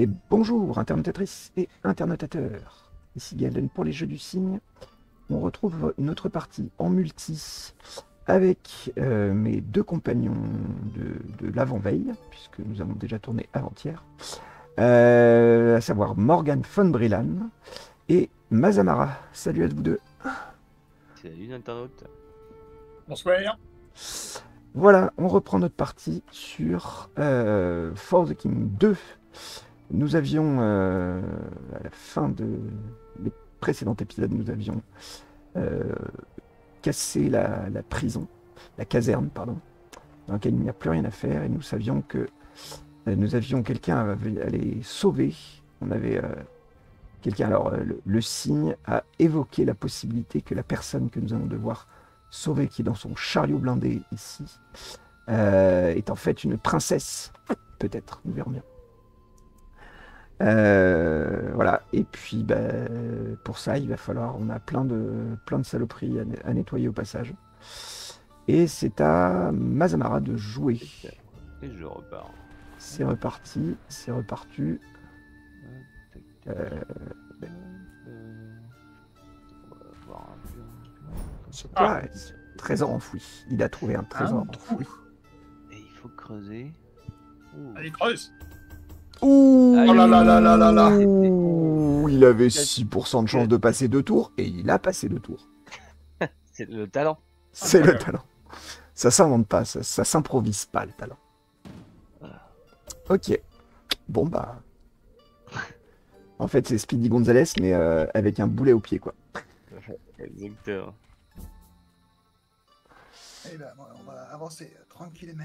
Et bonjour, internautatrices et internautateurs. Ici Galen pour les Jeux du Cygne. On retrouve une autre partie en multi avec mes deux compagnons de l'avant-veille, puisque nous avons déjà tourné avant-hier, à savoir Morgan von Brillan et Mazamara. Salut à vous deux. Salut internaute. Bonsoir. Voilà, on reprend notre partie sur For the King 2. Nous avions, à la fin de les précédents épisodes, nous avions cassé la prison, la caserne, pardon, dans laquelle il n'y a plus rien à faire, et nous savions que nous avions quelqu'un à aller sauver. On avait quelqu'un, alors le cygne a évoqué la possibilité que la personne que nous allons devoir sauver, qui est dans son chariot blindé ici, est en fait une princesse, peut-être, nous verrons bien. Voilà, et puis pour ça il va falloir, on a plein de saloperies à nettoyer au passage, et c'est à Mazamara de jouer. Et je repars. C'est reparti, c'est reparti. On va voir un peu. Surprise. Trésor enfoui, il a trouvé un trésor enfoui. Et il faut creuser. Ouh. Allez, creuse. Ouh, Oh là là là là là là. Ouh, il avait 6% de chance de passer 2 tours, et il a passé 2 tours. C'est le talent. C'est le talent. Ça s'invente pas, ça s'improvise pas, le talent. Ok. Bon bah... En fait, c'est Speedy Gonzalez, mais avec un boulet au pied, quoi. Exactement. Eh ben, on va avancer tranquillement.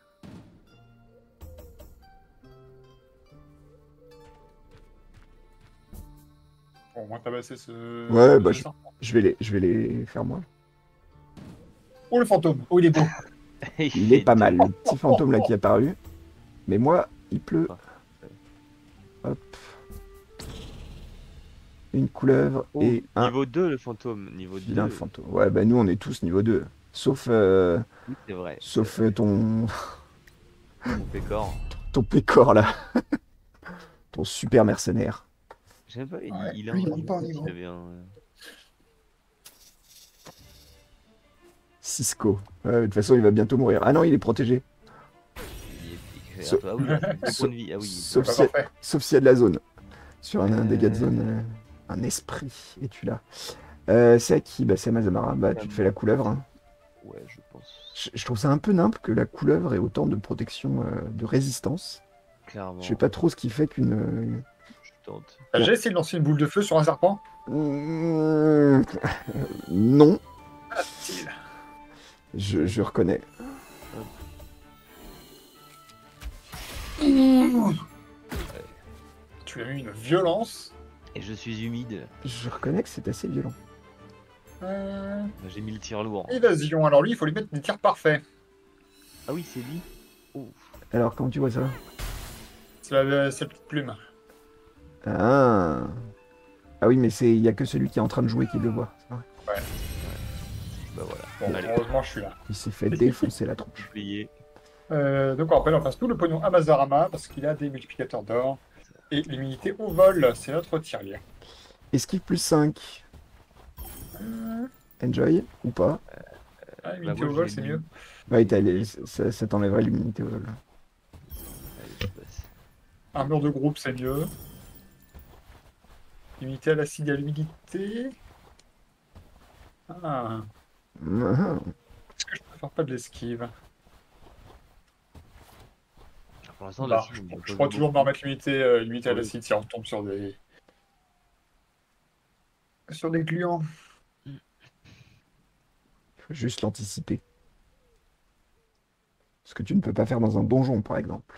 Bon, on va tabasser ce... Ouais, bah je vais les faire moi. Oh, le fantôme. Oh, il est beau. Il est pas mal, le petit fantôme là qui est apparu. Mais moi, il pleut. Hop. Une couleuvre et un... Niveau 2 le fantôme. Niveau 2. Un fantôme. Ouais, bah nous on est tous niveau 2. Sauf... Oui, c'est vrai. Sauf ton... Mon pécor. Ton pécor là. Ton super mercenaire. J'aime pas, il a lui, il un monte pas en niveau. niveau. Il avait un... Cisco. Ouais, de toute façon, il va bientôt mourir. Ah non, il est protégé. Ah oui, points de vie. Ah oui. Sauf Pas si... parfait. Sauf s'il y a de la zone. Sur un dégât de zone, un esprit. Et tu l'as. C'est à qui? Bah c'est à Mazamara. Bah tu te fais la couleuvre. Hein. Ouais, je pense. Je trouve ça un peu nimp que la couleuvre ait autant de protection, de résistance. Clairement. Je sais pas trop ce qui fait qu'une... Je tente. J'ai essayé de lancer une boule de feu sur un serpent. Non. Ah, style. Je reconnais. Tu as eu une violence. Et je suis humide. Je reconnais que c'est assez violent. J'ai mis le tir lourd. Évasion. Alors lui, il faut lui mettre des tirs parfaits. Ah oui, c'est lui. Oh. Alors, comment tu vois ça? C'est cette petite plume. Ah. Ah oui, mais il y a que celui qui est en train de jouer qui le voit. C'est vrai. Ouais. Bah voilà. Bon, Allez. heureusement, je suis là. Il s'est fait défoncer la tronche. Oublié. Donc après, on passe tout le pognon à Mazarama parce qu'il a des multiplicateurs d'or. Et l'immunité au vol, c'est notre tirelire. Esquive plus 5. Enjoy ou pas? Ah, l'immunité moi, au vol, j'ai c'est mis- mieux. Ouais, ça t'enlèverait l'immunité au vol. Allez, je passe. Armure de groupe, c'est mieux. Immunité à l'acide et à l'humidité. Ah. Est-ce que je préfère pas de l'esquive? Pour l'instant, Bah, là, je crois toujours me remettre l'immunité à Oui. l'acide si on retombe sur des... Sur des gluants. Faut juste l'anticiper. Ce que tu ne peux pas faire dans un donjon, par exemple.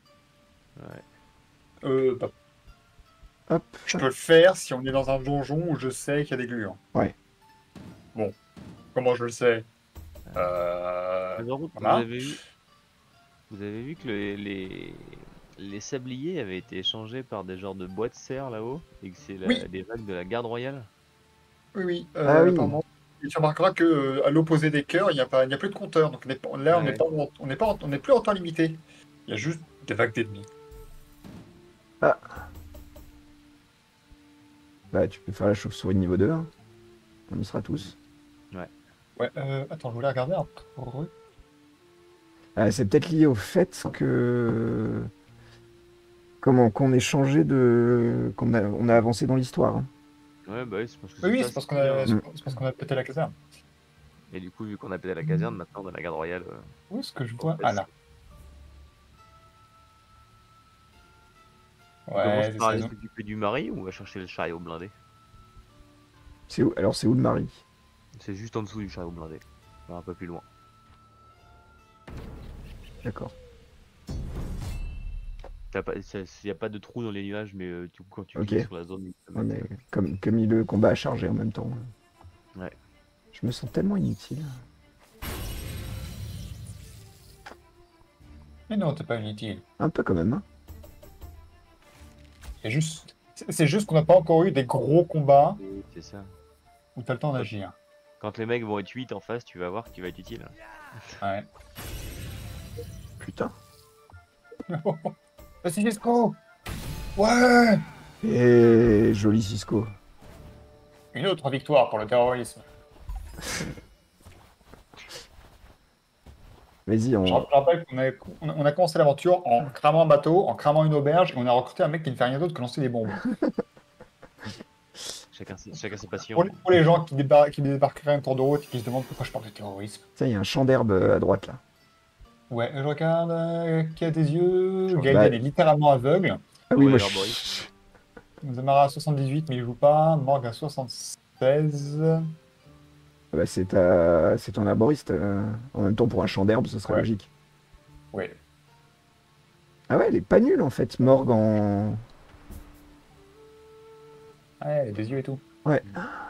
Ouais. Bah, Hop. je peux le faire si on est dans un donjon où je sais qu'il y a des gluants. Ouais. Bon. Comment je le sais? Mais par contre, Voilà. vous avez vu que les sabliers avaient été échangés par des genres de boîtes serre là-haut et que c'est Oui. des vagues de la garde royale. Oui, oui. Ah oui. Apparemment. Et tu remarqueras que à l'opposé des cœurs, il n'y a plus de compteur. Donc là, Ouais. on n'est plus en temps limité. Il y a juste des vagues d'ennemis. Ah. Bah, tu peux faire la chauve-souris niveau 2. Hein. On y sera tous. Ouais, attends, je voulais regarder un truc. Ah, c'est peut-être lié au fait que. Comment qu'on ait changé de. On a avancé dans l'histoire. Hein. Ouais, bah oui, c'est parce que Oui, c'est oui, ça, c'est parce c'est qu'on bien. a, Mm. c'est parce qu'on a pété la caserne. Et du coup, vu qu'on a pété la caserne, maintenant on a la garde royale. Où est-ce que je En vois? Ah place. là. On commence Ouais, c'est par ça. aller s'occuper du mari ou on va chercher le chariot blindé? C'est où? Alors, c'est où le mari? C'est juste en dessous du chariot blindé. Enfin, un peu plus loin. D'accord. Y a pas de trou dans les nuages, mais quand tu Ok. cliques sur la zone, il te Ouais, met. mais comme il le combat a chargé en même temps. Ouais. Je me sens tellement inutile. Mais non, t'es pas inutile. Un peu quand même. Hein. C'est juste qu'on n'a pas encore eu des gros combats Oui, c'est ça. où t'as le temps Quand, d'agir. quand les mecs vont être 8 en face, tu vas voir qu'il va être utile. Ouais. Putain. Vas-y, Cisco! Ouais! Et joli Cisco. Une autre victoire pour le terrorisme. Vas-y, Je rappelle on a commencé l'aventure en cramant un bateau, en cramant une auberge, et on a recruté un mec qui ne fait rien d'autre que lancer des bombes. Chacun ses passions. Pour les gens qui débarqueraient un tour de route et qui se demandent pourquoi je parle de terrorisme. Tiens, il y a un champ d'herbe à droite là. Ouais, je regarde qui a des yeux. Change. Bah, Gaëden est littéralement aveugle. ah oui, Ouais, moi l'arboriste. Zamara à 78, mais il joue pas. Morg à 76. Bah, c'est ton arboriste. En même temps, pour un champ d'herbe, ce serait Ouais. logique. Ouais. Ah ouais, elle est pas nulle en fait, Morgue en. Ouais, il a des yeux et tout. Ouais.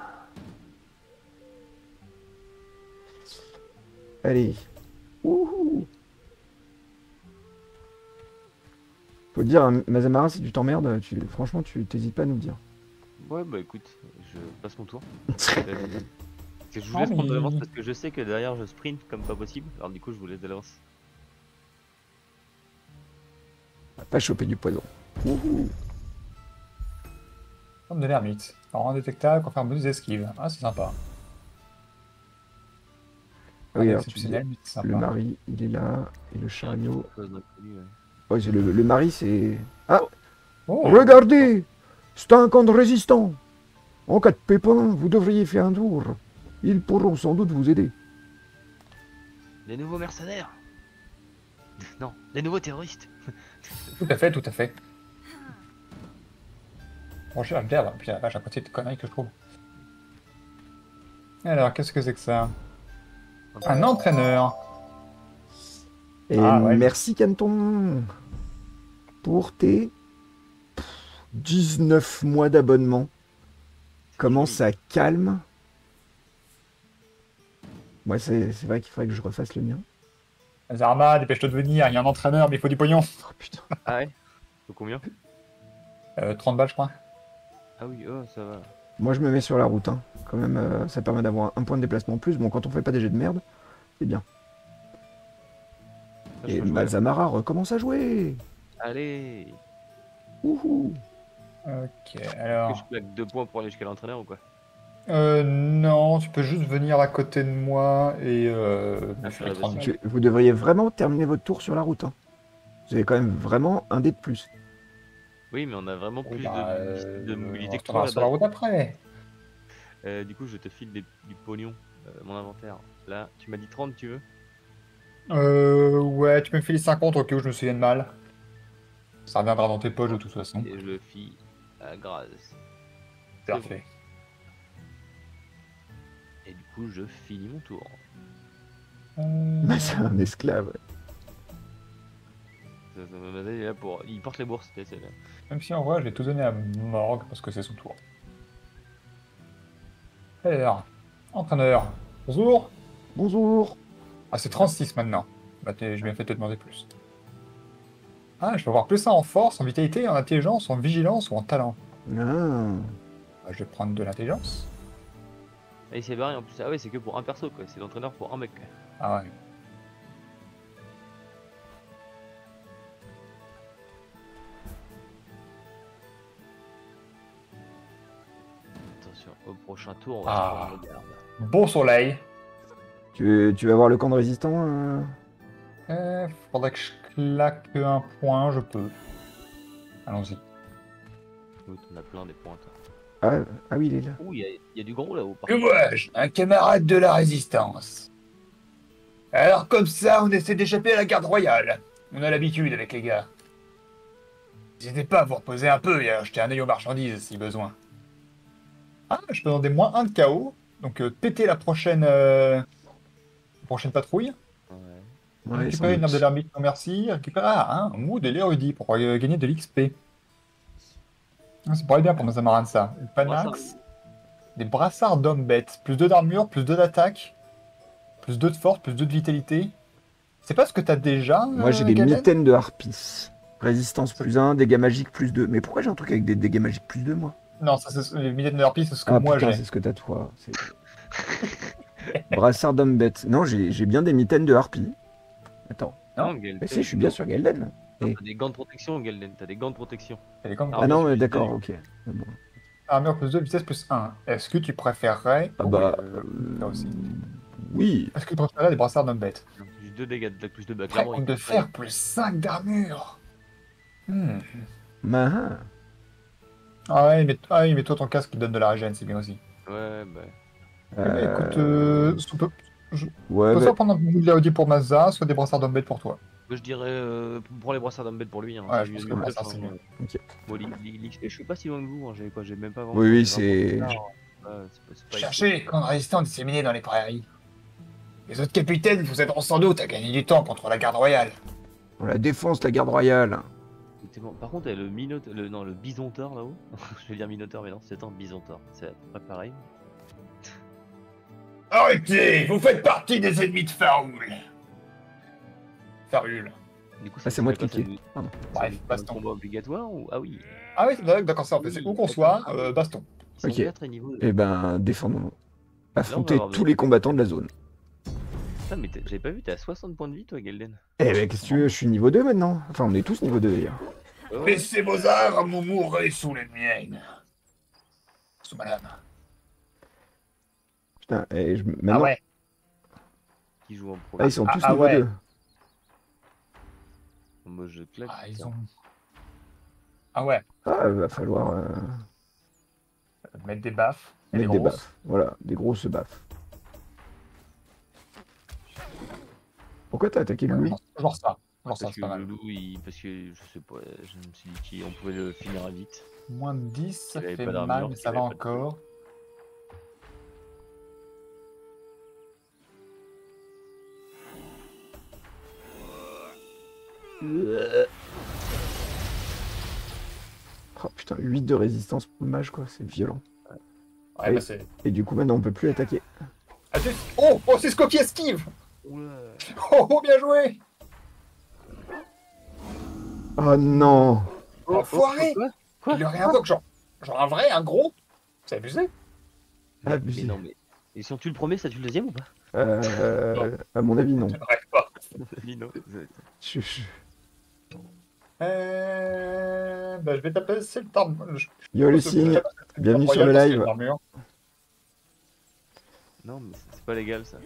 Allez. Ouhou. Faut te dire, hein, Mazamara, si tu t'emmerdes, franchement, tu t'hésites pas à nous le dire. Ouais, bah écoute, je passe mon tour. Je vous Non, laisse prendre de mais- l'avance parce que je sais que derrière je sprint comme pas possible. Alors du coup, je vous laisse de l'avance. On va pas choper du poison. Ouhou. Forme de l'ermite. Alors indétectable, qu'on fait un bonus d'esquive. Ah, c'est sympa. Ah oui, Rien alors tu dis, d'exceptionnel, mais c'est le sympa. mari, il est là, et le chariot. Quelque chose d'inconnu, ouais. Ouais, c'est le mari, c'est. Ah, Oh! regardez! C'est un camp de résistants! En cas de pépin, vous devriez faire un tour. Ils pourront sans doute vous aider. Des nouveaux mercenaires. Non, des nouveaux terroristes. Tout à fait, tout à fait. Bon, j'ai merde, puis la vache, à côté de conneries que je trouve. Alors, qu'est-ce que c'est que ça? Un entraîneur. Et Ah, ouais. merci Canton pour tes 19 mois d'abonnement. Comment joli. ça calme. Moi, c'est vrai qu'il faudrait que je refasse le mien. Zarma, dépêche-toi de venir, il y a un entraîneur, mais il faut du pognon. Oh putain. Ah ouais. Faut combien? 30 balles, je crois. Ah oui, oh ça va. Moi, je me mets sur la route. Hein. Quand même, ça permet d'avoir un point de déplacement en plus. Bon, quand on fait pas des jets de merde, c'est bien. Ah, Et je peux jouer, là. Mazamara recommence à jouer. Allez. Ouhou. Ok, Que je alors... claque 2 points pour aller jusqu'à l'entraîneur ou quoi? Non, tu peux juste venir à côté de moi et me faire filer la 30 baisse. balles. Vous devriez vraiment terminer votre tour sur la route. Hein. Vous avez quand même vraiment un dé de plus. Oui, mais on a vraiment Oui, plus bah, de on mobilité que restera toi sur la là-bas. route après. Du coup, je te file du pognon, mon inventaire. Là, tu m'as dit 30, tu veux? Ouais, tu peux me filer 50 au cas où je me souvienne mal. Ça reviendra dans tes poches de toute façon. Et je le file à Graz. Parfait. Et du coup, je finis mon tour. Bah, c'est un esclave. Il est là pour... Il porte les bourses, c'est là. Même si en vrai, je vais tout donner à Morgue parce que c'est son tour. Alors, entraîneur. Bonjour. Bonjour. Ah, c'est 36 maintenant. Bah, j'ai bien fait de te demander plus. Ah, je peux avoir plus ça en force, en vitalité, en intelligence, en vigilance ou en talent. Ah. Bah, je vais prendre de l'intelligence. Et il s'est barré en plus. Ah ouais, c'est que pour un perso quoi. C'est l'entraîneur pour un mec. Quoi. Ah ouais. Au prochain tour, on va Ah. se prendre la garde. Bon soleil. Tu vas voir le camp de résistants Faudrait que je claque un point, je peux. Allons-y. Écoute, on a plein des pointes. ah, ah oui, il est là. Ouh, il y a du gros là-haut. Par Que vois-je? Un camarade de la résistance. Alors comme ça, on essaie d'échapper à la garde royale. On a l'habitude avec les gars. N'hésitez pas à vous reposer un peu et à jeter un œil aux marchandises si besoin. Ah, je peux demander moins 1 de KO. Donc péter la prochaine patrouille. Ouais. Ouais, Récupérer sans une herbe de doute. l'ermite, non merci. Récupérer un mot de l'érudit pour gagner de l'XP. Ah, ça pourrait être bien pour nos amarants ça. Une panax. Des brassards d'hommes bêtes. Plus 2 d'armure, plus 2 d'attaque. Plus 2 de force, plus 2 de vitalité. C'est pas ce que t'as déjà, Moi, j'ai des Galen? mitaines de harpis. Résistance plus 1, dégâts magiques plus 2. Mais pourquoi j'ai un truc avec des dégâts magiques plus 2, moi? Non, ça, les mitaines de harpie, c'est ce que Ah moi putain, j'ai. c'est ce que t'as toi. Brassard d'homme bête. Non, j'ai bien des mitaines de harpie. Attends. Non, Gelden. Mais si, je suis bien sur Gelden. T'as des gants de protection, Gelden. T'as des gants de protection. Elle est comme Ah, Ah non, mais mais je- d'accord, ok. Bon. armure plus 2, vitesse plus 1. Est-ce que tu préférerais... Ah bah... là aussi. Oui. Est-ce que tu préférerais des brassards d'hommes bêtes? Plus 2 dégâts, plus 2 bah, Flaconne de fer plus 5 d'armure. Mahin. Ah oui, mais toi ton casque qui donne de la régène, c'est bien aussi. Ouais, bah. Écoute, on peut Ouais, soit bah, prendre un peu de l'Audi pour Mazza, soit des brassards d'hommes bêtes pour toi. Moi, je dirais pour les brassards d'embête pour lui. Hein, Ouais, c'est je pense mieux que que brassard, neuf, c'est hein. mieux. Ok. Bon, l'XP, je suis pas si loin que vous. Hein, j'ai quoi? J'ai même pas 20. Oui, oui, j'ai c'est... 20. Ouais, c'est pas Cherchez les camps de résistants disséminés dans les prairies. Les autres capitaines vous aideront sans doute à gagner du temps contre la garde royale. La défense, la garde royale. Bon. Par contre, il y a le bisonteur là-haut. Je vais dire minotaure, mais non, c'est un bisonteur. C'est à peu près pareil. Arrêtez, vous faites partie des ennemis de Faroul. Faroul. Du coup, Ah, c'est moi de serait quoi, cliquer. ça Pardon. Bref, un baston. combat obligatoire ou... Ah oui. Ah oui, d'accord, ça, en fait, c'est où qu'on soit, baston. Ils sont Ok. 4 et niveau 2. Eh ben, défendons-nous. Affronter avoir tous des- les combattants de la zone. Ah, mais j'avais pas vu, t'es à 60 points de vie, toi, Gelden. Eh ben, qu'est-ce que tu veux, je suis niveau 2 maintenant. Enfin, on est tous niveau 2 d'ailleurs. Laissez vos armes ou mourrez sous les miennes. Sous madame. Putain, maintenant... Qui joue en pro. Ah, ils sont tous Ah, niveau ouais. 2. Moi, je claque. Ah, ils ont... Ah ouais, Ah, va falloir mettre des baffes. Et mettre des des grosses. baffes. Voilà, des grosses baffes. Pourquoi t'as attaqué Louis? Genre ça, Parce c'est que pas le mal. loup, parce que je sais pas, je me suis dit qu'on pouvait le finir vite. Moins de 10, ça Il avait fait pas d'armure, mal, mais il ça avait va pas de- encore. Oh putain, 8 de résistance pour le mage, quoi, c'est violent. Ouais, Et- bah c'est... Et du coup, maintenant, on peut plus attaquer. Oh, c'est Sco qui esquive. Oula. Oh, bien joué. Oh non! Enfoiré. Quoi Il le réinvoque, genre un vrai, un gros. C'est abusé. Mais Abusé. non, mais. Et si on tue le premier, ça tue le deuxième ou pas? À mon avis, non. Je ne rêve pas. Lino. Je- Bah, je vais taper, c'est le temps. Yo le signe, bienvenue sur le live. Non, mais c'est pas légal ça.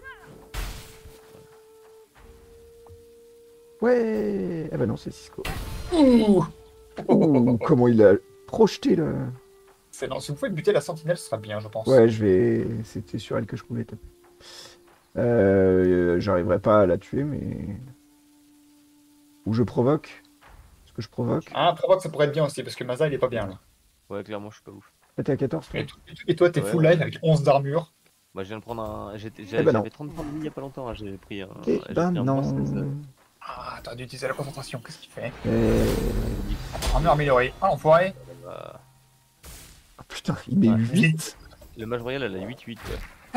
Ouais! Ah bah non, c'est Cisco. Ouh. Ouh, comment il a projeté le... C'est non, si vous pouvez buter la sentinelle, ce sera bien, je pense. Ouais, je vais... C'était sur elle que je pouvais taper. J'arriverai pas à la tuer, mais... Ou je provoque. Est-ce que je provoque? Ah, provoque, ça pourrait être bien aussi, parce que Maza, il est pas bien, là. Ouais, clairement, je suis pas ouf. Ah, t'es à 14, toi? Et toi, t'es Ouais. full life avec 11 d'armure. Bah, je viens de prendre un. Eh ben non. J'avais 30 points de vie il y a pas longtemps, hein, j'ai pris un. Eh j'ai ben pris un non. moins 16. Ah, t'as dû utiliser la concentration, qu'est-ce qu'il fait? Eh... Armure améliorée. Ah, enfoiré. Bah, Oh, putain, il met Ouais. 8. le mage royal, elle a 8-8. Ouais.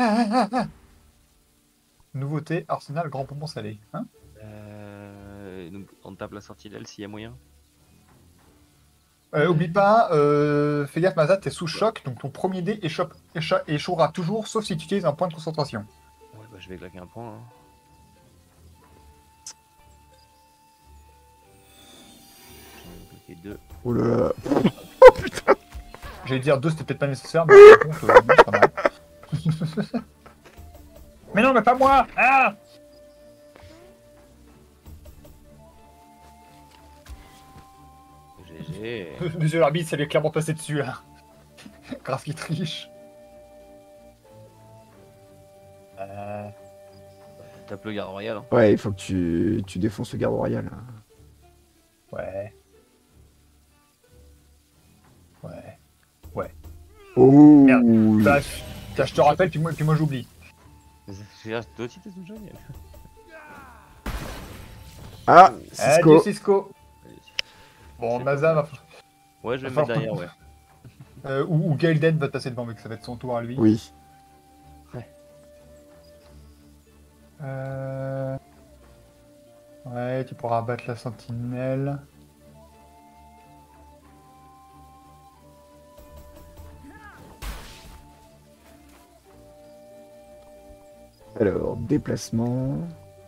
Nouveauté, arsenal, grand bonbon salé. Hein? Donc, on tape la sortie d'aile s'il y a moyen. Oublie pas, fais gaffe, Maza, t'es sous choc, donc ton premier dé échouera toujours, sauf si tu utilises un point de concentration. Ouais, bah, je vais claquer un point. Hein. Je vais claquer 2. Oh là là. Oh putain. J'allais dire 2, c'était peut-être pas nécessaire, mais par contre, oui, pas mal. Mais non, mais pas moi. Ah GG. Monsieur l'arbitre, ça lui est clairement passé dessus, là. Grâce qu'il triche. Tape le garde royal. Hein. Ouais, il faut que tu défonces le garde royal. Ouais. Ouais. Oh Merde. Bah, je te rappelle, puis moi j'oublie. Toi aussi t'es une jeune. Ah, Adieu, Cisco. Cisco. Bon, C'est Maza va... Ouais, je vais me mettre derrière, ouais. ou Gaelden va te passer devant, mais que ça va être son tour à lui. Oui. Ouais, tu pourras abattre la sentinelle. Alors, déplacement.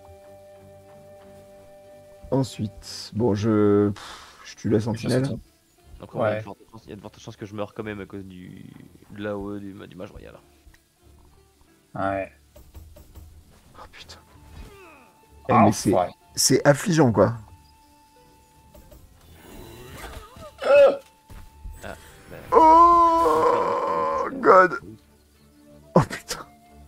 Ensuite, bon, je tue la sentinelle. Après, Ouais. il y a de fortes chances que je meure quand même à cause de l'AOE du mage royal. Ouais. Oh putain. Ah, mais c'est ouais. c'est affligeant, quoi. Oh God. Oh putain.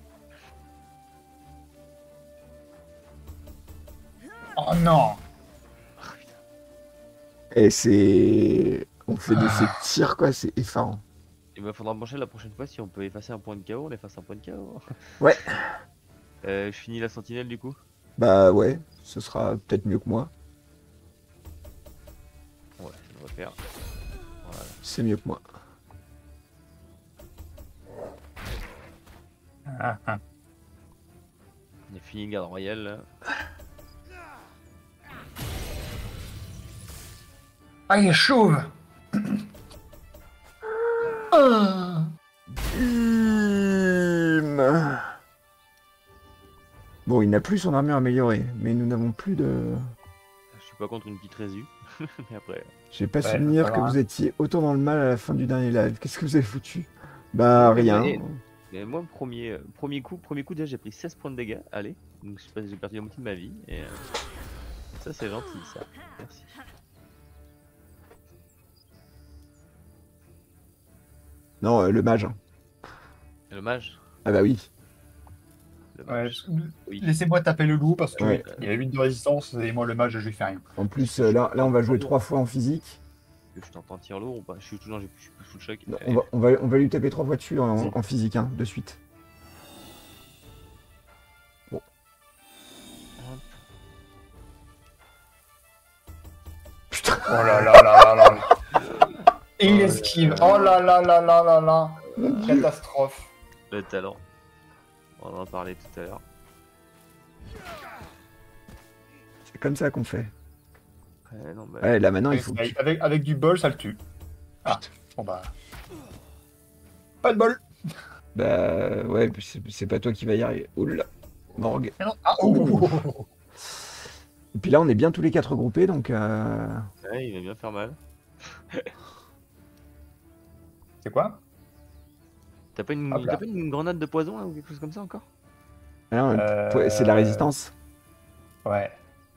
Oh non. Et c'est... On fait de ces tirs, quoi, c'est effarant. Il va faudra pencher la prochaine fois si on peut effacer un point de KO, on efface un point de KO. Ouais. Je finis la sentinelle du coup. Bah ouais, ce sera peut-être mieux que moi. Ouais, ça devrait faire. Voilà. C'est mieux que moi. On a fini garde royal là. Ah, il est chauve. Bim. Bon, il n'a plus son armure améliorée, mais nous n'avons plus de... Je suis pas contre une petite résu. Mais après. J'ai pas Ouais, souvenir ça que va. vous étiez autant dans le mal à la fin du dernier live. Qu'est-ce que vous avez foutu? Bah rien. Mais moi, premier coup déjà j'ai pris 16 points de dégâts. Allez, donc je sais pas, j'ai perdu la moitié de ma vie. Et ça, c'est gentil, ça. Merci. Non, le mage. Hein. Le mage. Ah bah oui. Le Ouais, mage. Oui. laissez-moi taper le loup parce que Ouais. il a 8 de résistance et moi le mage je lui fais rien. En plus, là, on va jouer 3 fois en physique. Je t'entends tir lourd ou pas? Je suis toujours, je suis plus full choc. Non, on va lui taper 3 fois dessus en physique, hein, de suite. Bon. Hop. Putain. Oh là là là là là. Et il esquive. Oh là là là là là là. Catastrophe. Le talent. On en parlait tout à l'heure. C'est comme ça qu'on fait. Non, bah, Ouais, là maintenant, il faut... Avec du bol, ça le tue. Ah, bon bah. Pas de bol. Bah ouais, c'est pas toi qui va y arriver. Oula. Morgue. Mais non. Ah, oh. Et puis là, on est bien tous les 4 regroupés, donc... ouais, il va bien faire mal. C'est quoi? T'as pas Hop là. une grenade de poison là, ou quelque chose comme ça encore? non, c'est de la résistance. Ouais.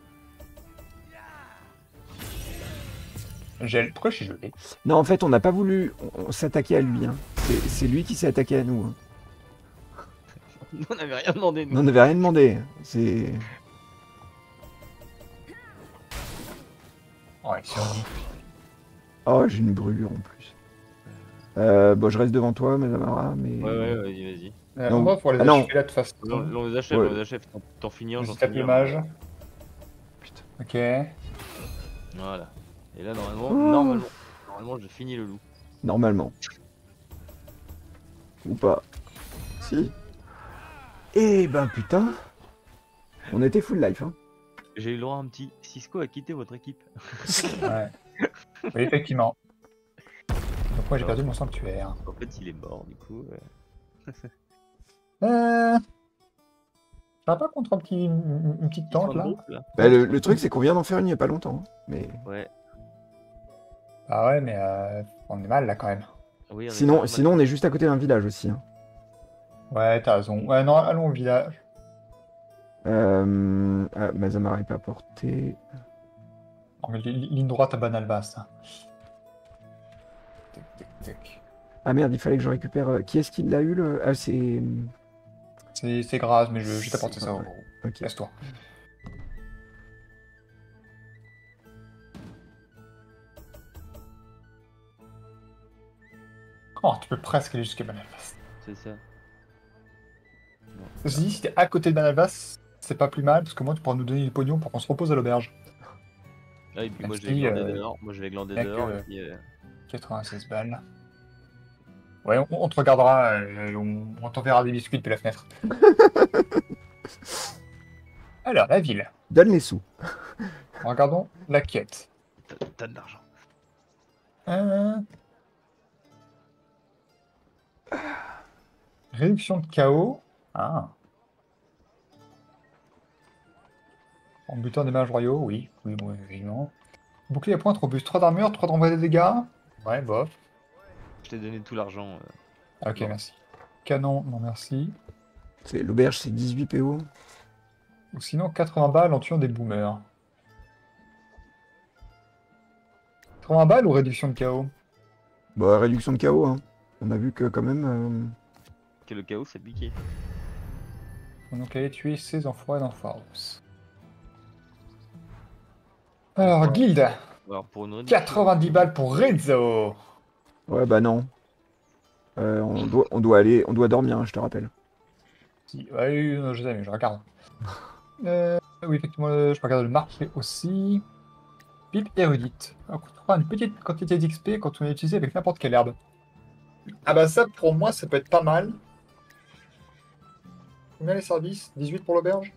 Pourquoi je suis gelé? Non, en fait, on n'a pas voulu s'attaquer à lui. Hein. C'est lui qui s'est attaqué à nous. Hein. On n'avait rien demandé, nous. Non, on n'avait rien demandé. C'est... Ouais, survie. Oh, j'ai une brûlure en plus. Bon, je reste devant toi, Mazamara, mais... Ouais, vas-y. Non. On va pour les Ah non. achever là de toute façon. On les achève, Ouais. on les achève. T'en finis un, Je j'en tape finis le un. mage. Putain. Ok. Voilà. Et là, Oh. normalement, je finis le loup. Normalement. Ou pas. Si. Eh ben, putain. On était full life, hein. J'ai eu le droit à un petit Cisco a quitté votre équipe. Ouais. Oui, effectivement. Donc moi j'ai perdu mon sanctuaire. En fait, il est mort, du coup. Je serais pas contre une petite tente là? Bah, le truc, c'est qu'on vient d'en faire une il y a pas longtemps. Hein. Mais... Ouais. Ah ouais, mais on est mal là quand même. Oui, on est Sinon, carrément- sinon, on est juste à côté d'un village aussi. Hein. Ouais, t'as raison. Ouais, non, allons au village. Mazamar est pas porté. Non, mais ligne droite à Banalvast. Tac, tac, tac. Ah merde, il fallait que je récupère. Qui est-ce qui l'a eu le... Ah, c'est. C'est grave, mais je t'ai apporté ça. Ouais, ok. Laisse-toi. Oh, tu peux presque aller jusqu'à Banalvast. C'est ça. Ceci dit, si t'es à côté de Banalvast, c'est pas plus mal, parce que moi, tu pourras nous donner du pognon pour qu'on se repose à l'auberge. Ah, et puis moi je Merci, vais glander dehors. Moi je vais glander mec, dehors. Et puis, 96 balles. Ouais, on te regardera, on t'enverra des biscuits depuis la fenêtre. Alors, la ville. Donne les sous. Regardons la quête. t'as de l'argent. Euh, Réduction de chaos. Ah. En butant des mages royaux, oui. Oui, oui, évidemment. Bouclier à pointe robuste, 3 d'armure, 3 d'envoi des dégâts. Ouais, bof. Je t'ai donné tout l'argent. Ah, ok, Bon. merci. Canon, non merci. L'auberge, c'est 18 PO. Ou sinon 80 balles en tuant des boomers. 80 balles ou réduction de chaos? Bah, réduction de KO. Hein. On a vu que quand même. Que le chaos c'est piqué. Faut donc aller tuer ces enfoirés d'enfoirés. Alors, guilde. Alors pour une réduction- 90 balles pour Rezzo. Ouais, bah non. On doit dormir, hein, je te rappelle. Si, ouais, je sais, mais je regarde. Oui, effectivement, je peux regarder le marqué aussi. Pipe érudite. On coûtera une petite quantité d'XP quand on est utilisé avec n'importe quelle herbe. Ah bah ça, pour moi, ça peut être pas mal. Combien les services? 18 pour l'auberge?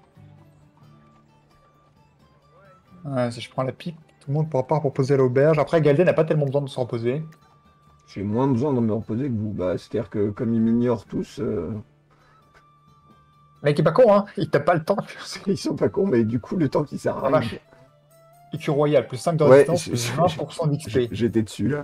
Ouais, si je prends la pipe, tout le monde pourra pas reposer à l'auberge. Après, Galden n'a pas tellement besoin de se reposer. J'ai moins besoin de me reposer que vous. Bah, c'est-à-dire que comme ils m'ignorent tous, Le mec est pas con, hein. Il t'a pas le temps. ils sont pas cons, mais du coup, le temps qui sert à Ah, rien. vache. IQ royal, plus 5 de Ouais, résistance, plus 20% d'XP. J'étais dessus là.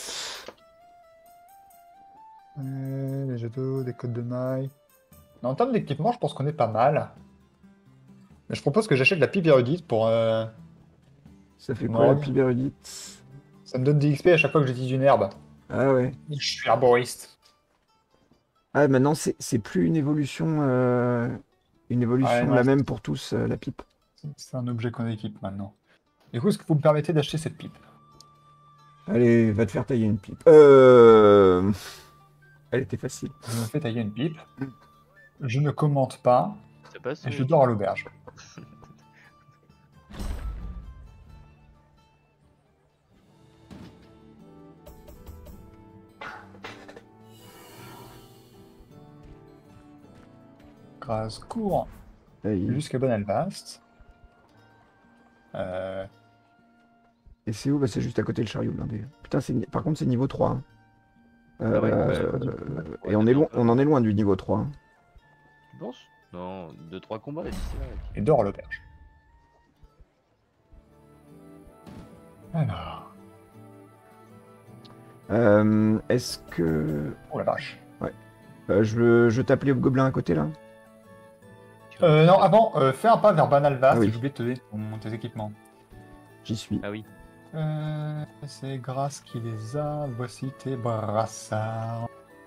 Les jets d'eau, des codes de maille. En termes d'équipement, je pense qu'on est pas mal. Mais je propose que j'achète la pipe érudite pour... Ça fait quoi la Ouais. pipe érudite? Ça me donne des XP à chaque fois que j'utilise une herbe. Ah ouais. Je suis arboriste. Ah, maintenant, c'est plus une évolution. Ouais, non, la même pour tous, la pipe. c'est un objet qu'on équipe maintenant. Du coup, est-ce que vous me permettez d'acheter cette pipe? Allez, va te faire tailler une pipe. Elle était facile. Je me fais tailler une pipe. Je ne commente pas. C'est pas Et je dors à l'auberge. Grâce court Aïe. jusqu'à Bonalbast. Et c'est où? Bah, c'est juste à côté le chariot blindé. Putain, par contre, c'est niveau 3. Hein. Ah ouais, Et on en est loin du niveau 3. Hein. Tu penses? Non, 2-3 combats et d'ici là. Et dors à l'auberge. Alors. Est-ce que. Oh la vache. je tape les gobelins à côté là? Non, avant, fais un pas vers Banalvast. Ah oui. J'ai oublié de te donner tes équipements. J'y suis. Ah oui. C'est Grâce qui les a. Voici tes brassards.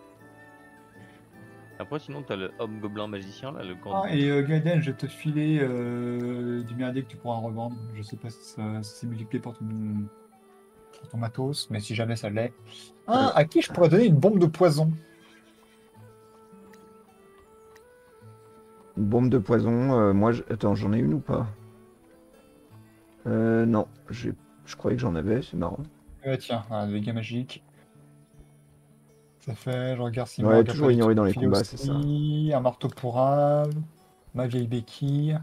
Après, sinon, t'as le homme gobelin magicien là, le grand. Ah, et Gaiden, je vais te filer du merdier que tu pourras revendre. Je sais pas si c'est multiplié pour ton matos, mais si jamais ça l'est. Ah, à qui je pourrais donner une bombe de poison? Une bombe de poison. Attends, j'en ai une ou pas? Non. Je croyais que j'en avais, c'est marrant. Tiens, voilà, des dégâts magiques. Ça fait, je regarde si Ouais, toujours ignoré dans les combats, c'est ça. Un marteau pour âme, ma vieille béquille.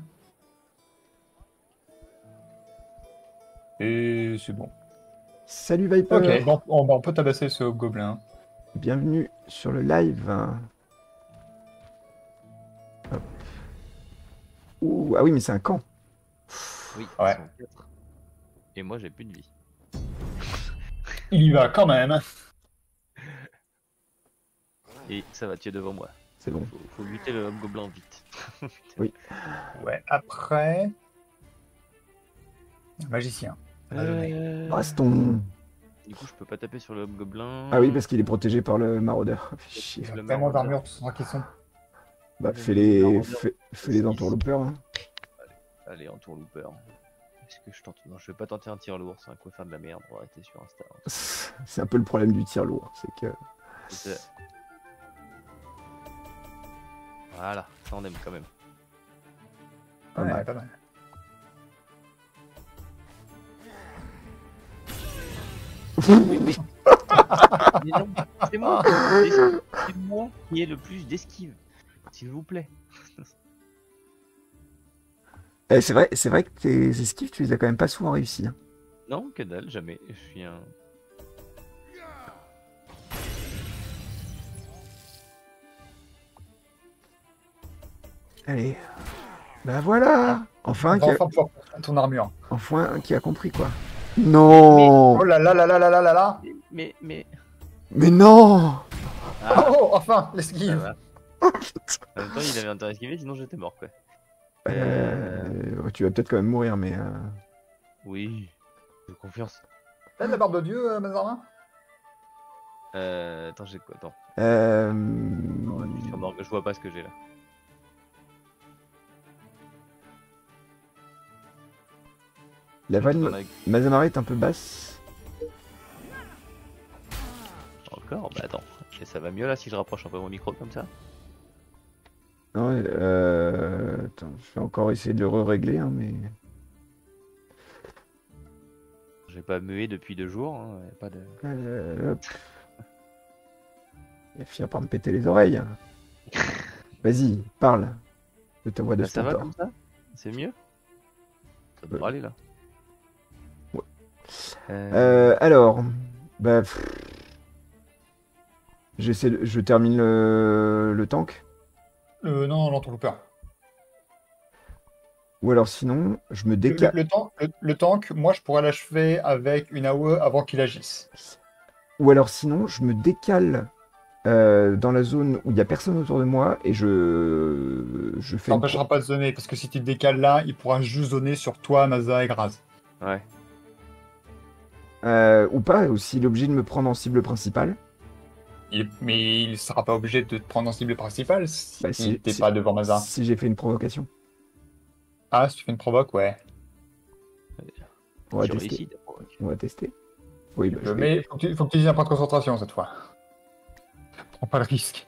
Et c'est bon. Salut Viper! Ok, bon, on peut tabasser ce gobelin. Bienvenue sur le live. Hop. Ouh, ah oui, mais c'est un camp. Oui, Ouais. ils sont 4. Et moi, j'ai plus de vie. Il y va quand même. Et ça va, tu es devant moi. C'est bon. Faut buter le hobgoblin vite. Ouais, après... Magicien. On a donné. Baston. Du coup, je peux pas taper sur le hobgoblin. Ah oui, parce qu'il est protégé par le maraudeur. Fait chier. Ils ont Le tellement maraudeur. d'armure, tout ça qu'ils sont. Bah, Le fais-les maraudeur. fais-les entourloupeurs. Hein. Allez, en tour looper. Est-ce que je tente? Non, je vais pas tenter un tir lourd, c'est un coup faire de la merde, on va arrêter sur Insta. C'est un peu le problème du tir lourd. C'est que. C'est ça. Voilà, ça on aime quand même. Pas Ouais, mal. pas mal. Mais non, c'est moi, c'est moi qui ai le plus d'esquive, s'il vous plaît. Eh, c'est vrai que tes esquives, tu les as quand même pas souvent réussi. Hein. Non, que dalle, jamais. Je suis un. Allez. Bah voilà. Enfin, On va enfin pouvoir prendre ton armure. enfin un qui a compris quoi. Non. Oh là là là là là là là là. Mais. Mais non. Ah, Oh, enfin, ça l'esquive. va. En même temps, il avait intérêt à esquiver, sinon j'étais mort, quoi. Tu vas peut-être quand même mourir, mais. Oui, j'ai confiance. T'as de la barbe de Dieu, Mazarin? Attends, j'ai quoi? Attends, Euh... je suis mort, je vois pas ce que j'ai là. La vanne On a- Mazamara est un peu basse. Encore? Bah attends, et ça va mieux là si je rapproche un peu mon micro comme ça? Non, attends, je vais encore essayer de le régler, hein, mais. J'ai pas mué depuis 2 jours, hein, y a pas de... Hop. Il va finir par me péter les oreilles. Vas-y, parle de ta voix de Là, ça va stentor. comme ça? C'est mieux? Ça devrait aller là. Ouais. Alors, bah, je termine le tank. Non, l'entourloupeur. Ou alors sinon, je me décale. Le tank, moi, je pourrais l'achever avec une AOE avant qu'il agisse. Ou alors sinon, je me décale dans la zone où il n'y a personne autour de moi et je fais Ça n'empêchera pas de zoner, parce que si tu te décales là, il pourra juste zoner sur toi, Maza et Graz. Ouais. ou pas, ou s'il est obligé de me prendre en cible principale. Mais il sera pas obligé de te prendre en cible principale si Bah, si- t'es si- pas devant Maza. Si j'ai fait une provocation. Ah, si tu fais une provoque, ouais. On va Tu tester. réussis, t'as provoqué. On va tester. Oui, bah, je vais- Mais faut que tu utilises un point de concentration cette fois. Prends pas le risque.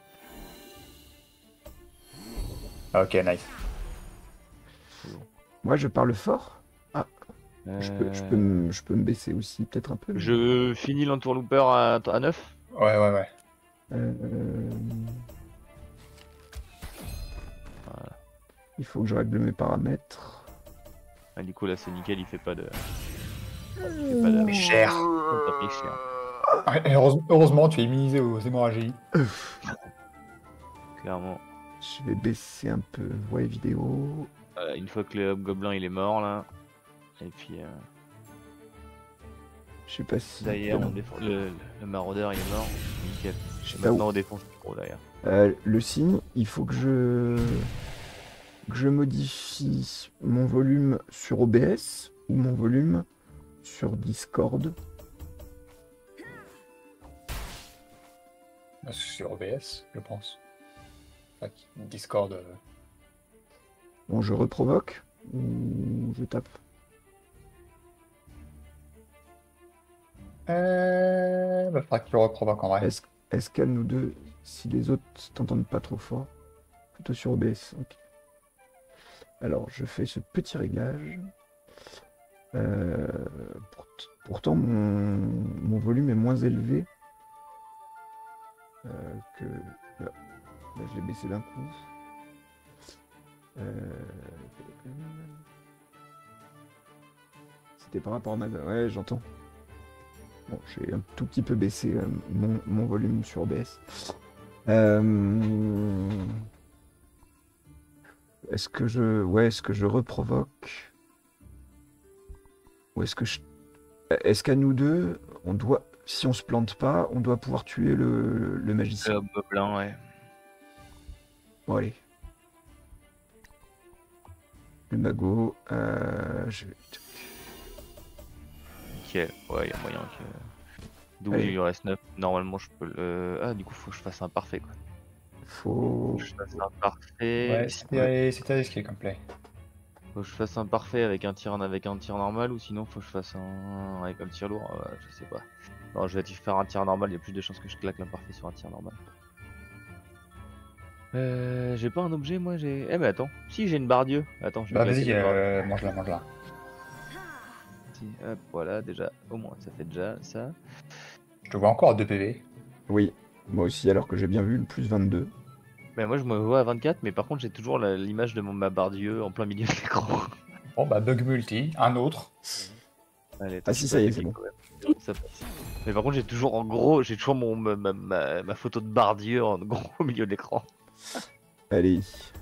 Ok, nice. Moi, je parle fort. Je peux me baisser aussi, peut-être un peu. Je finis l'entourlooper à 9. Ouais, ouais, ouais. Euh, Voilà. Il faut que je règle mes paramètres. Ah, du coup, là, c'est nickel, il fait pas de. Mais cher. Ça fait cher. Ouais, et heureusement, tu es immunisé aux hémorragies. Clairement. Je vais baisser un peu voix et vidéo. Une fois que le hobgoblin il est mort là. Et puis Je sais pas si. d'ailleurs on défend le maraudeur il est mort. Nickel. Je sais Et pas maintenant où. on défonce le micro d'ailleurs. Le signe, il faut que je modifie mon volume sur OBS ou mon volume sur Discord. Sur OBS, je pense. Enfin, Discord. Bon, je reprovoque ou je tape. Bah, faudra que tu le reprovoques en vrai. Est-ce qu'à nous deux, si les autres t'entendent pas trop fort, plutôt sur OBS. Ok. Alors, je fais ce petit réglage. Pourtant, mon volume est moins élevé que... Là, je l'ai baissé d'un coup. C'était par rapport à ma... Ouais, j'entends. Bon, j'ai un tout petit peu baissé mon volume sur OBS. Est-ce que je reprovoque? Ou est-ce qu'à nous deux, on doit... si on se plante pas, on doit pouvoir tuer le magicien. Le gobelin, ouais. Bon, allez. Le magot, je vais... Nickel. Ouais, il y a moyen que. D'où Allez. il lui reste 9. Normalement, je peux le. Ah, du coup, faut que je fasse un parfait quoi. Faut... Faut que je fasse un parfait. Ouais, c'était risqué comme play. Faut que je fasse un parfait avec un tir normal ou sinon faut que je fasse un avec un tir lourd. Je sais pas. Non, je vais faire un tir normal. Il y a plus de chances que je claque l'imparfait sur un tir normal. J'ai pas un objet moi. J'ai. Eh mais attends. Si j'ai une barre Dieu. Attends, je vais Bah claquer vas-y, la barre. mange-la, mange-la. Si, hop, voilà déjà. Au moins ça fait déjà ça. Je te vois encore à 2 PV. Oui, moi aussi, alors que j'ai bien vu le plus 22. Mais moi je me vois à 24, mais par contre j'ai toujours l'image de ma barre Dieu en plein milieu de l'écran. Bon bah bug multi, un autre. Allez, Ah si, ça y est, c'est bon. Ça passe. Mais par contre j'ai toujours en gros, j'ai toujours ma photo de barre Dieu en gros au milieu de l'écran. Allez.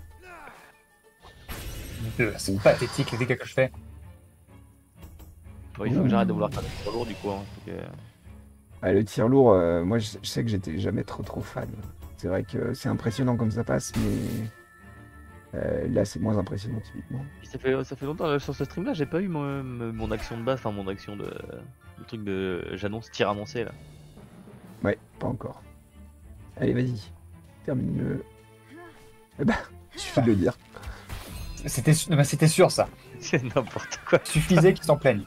C'est pathétique les dégâts que je fais. Bon, il faut que j'arrête de vouloir faire des trop lourd du coup. Hein. Faut que... Ah, le tir lourd, moi je sais que j'étais jamais trop fan. C'est vrai que c'est impressionnant comme ça passe, mais là c'est moins impressionnant typiquement. Ça fait longtemps sur ce stream là, j'ai pas eu mon action de base, enfin mon action de. Le truc de. J'annonce tir annoncé là. Ouais, pas encore. Allez, vas-y. Termine-le. Eh ben, il suffit de le dire. C'était sûr ça. C'est n'importe quoi. Suffisait qu'ils s'en plaignent.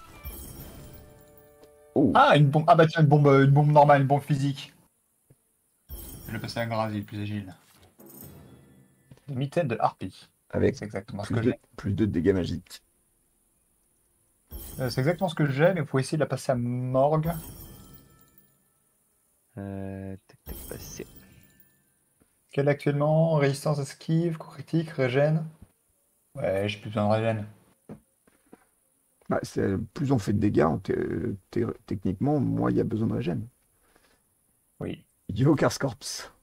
Oh, Ah, une bombe. Ah bah tiens, une bombe normale, une bombe physique. Je vais passer à Grazi, le plus agile. Une mitaine de harpie. avec C'est exactement ce plus que de, j'ai. plus de dégâts magiques. C'est exactement ce que j'ai, mais vous pouvez essayer de la passer à morgue. Tac tac passé. Quelle actuellement? Résistance esquive, coup critique, régène. Ouais, j'ai plus besoin de régène. Bah, plus on fait de dégâts, techniquement, moins il y a besoin de régène. Oui. Yo, Carscorps.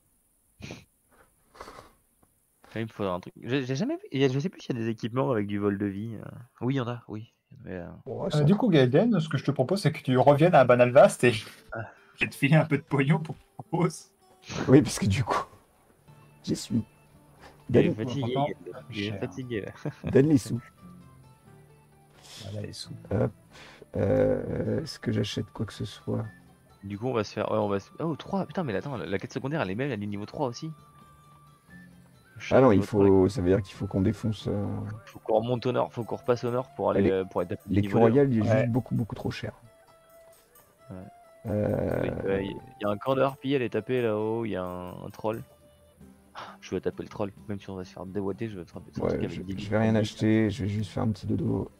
Il me faudra un truc. J'ai jamais vu. Je sais plus s'il y a des équipements avec du vol de vie. Oui, il y en a, oui. Mais, Bon, ça Du va. coup, Gaëden, ce que je te propose, c'est que tu reviennes à Banalvast et Ah. je vais te filer un peu de pognon pour que tu proposes. Oui, parce que du coup, j'y suis. il est Donne, fatigué. franchement, Il est cher. fatigué là. donne les sous. Voilà les sous. Est-ce que j'achète quoi que ce soit? Du coup, on va se faire. Ouais, on va se... Oh, 3. Putain, mais attends, la quête secondaire elle est belle, elle est niveau 3 aussi. Ah non, il Niveau 3, faut, ça veut dire qu'il faut qu'on défonce. faut qu'on remonte au nord, faut qu'on repasse au nord pour aller pour être Les niveau royal, il est Ouais. juste beaucoup trop cher. Ouais. 2. Il y a un camp de harpie, elle est tapée là-haut, il y a un troll. Je vais taper le troll, même si on va se faire déboîter, je vais taper ce truc Ouais, avec je 10 vais rien acheter, je vais juste faire un petit dodo.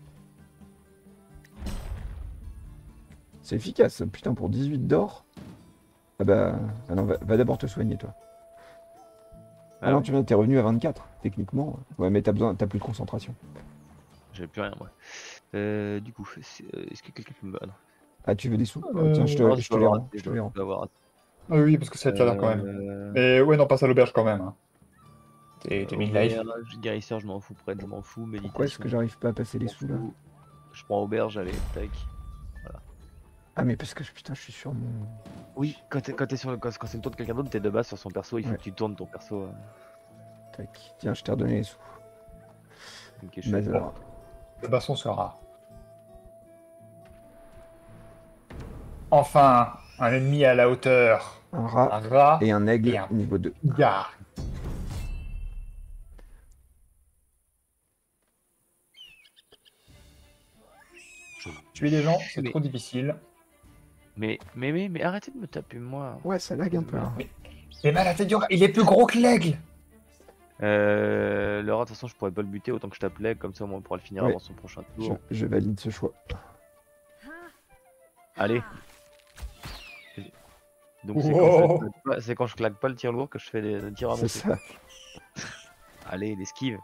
C'est efficace, putain, pour 18 d'or. Ah bah, ah non, va d'abord te soigner, toi. Ah non, ouais. tu viens, t'es revenu à 24, techniquement. Ouais, mais t'as plus de concentration. J'ai plus rien, moi. Du coup, est-ce que quelqu'un peut me. Ah, non. Ah, tu veux des sous? Euh, Tiens, Non, je te les rends. Je te les rends. dois avoir. Ah oui, parce que ça va être là quand même. Mais ouais, non, passe à l'auberge quand même. Hein. T'es mid-life. Guérisseur, je m'en fous, prêtre, je m'en fous, méditation. Pourquoi est-ce que j'arrive pas à passer les je m'en sous là? fous. Je prends auberge, allez, tac. Ah, mais parce que putain, je suis sur mon. Oui, quand c'est le tour de quelqu'un d'autre, t'es de base sur son perso, il faut Ouais. que tu tournes ton perso. Tac. Tiens, je t'ai redonné les sous. Ok, je suis Mazar. Le basson sera. Enfin, un ennemi à la hauteur. Un rat Un rat et un aigle et un niveau 2. gars. Tuer des gens, c'est Mais- trop difficile. Mais arrêtez de me taper moi. Ouais, ça lag un peu. Hein. C'est mal à tête du rat. Il est plus gros que l'aigle. Le rat, de toute façon, je pourrais pas le buter autant que je tape l'aigle, comme ça au moins on pourra le finir Ouais. avant son prochain tour. Je valide ce choix. Allez. Donc Oh. c'est quand je claque pas le tir lourd que je fais des tirs C'est avancés. ça. Allez, l'esquive.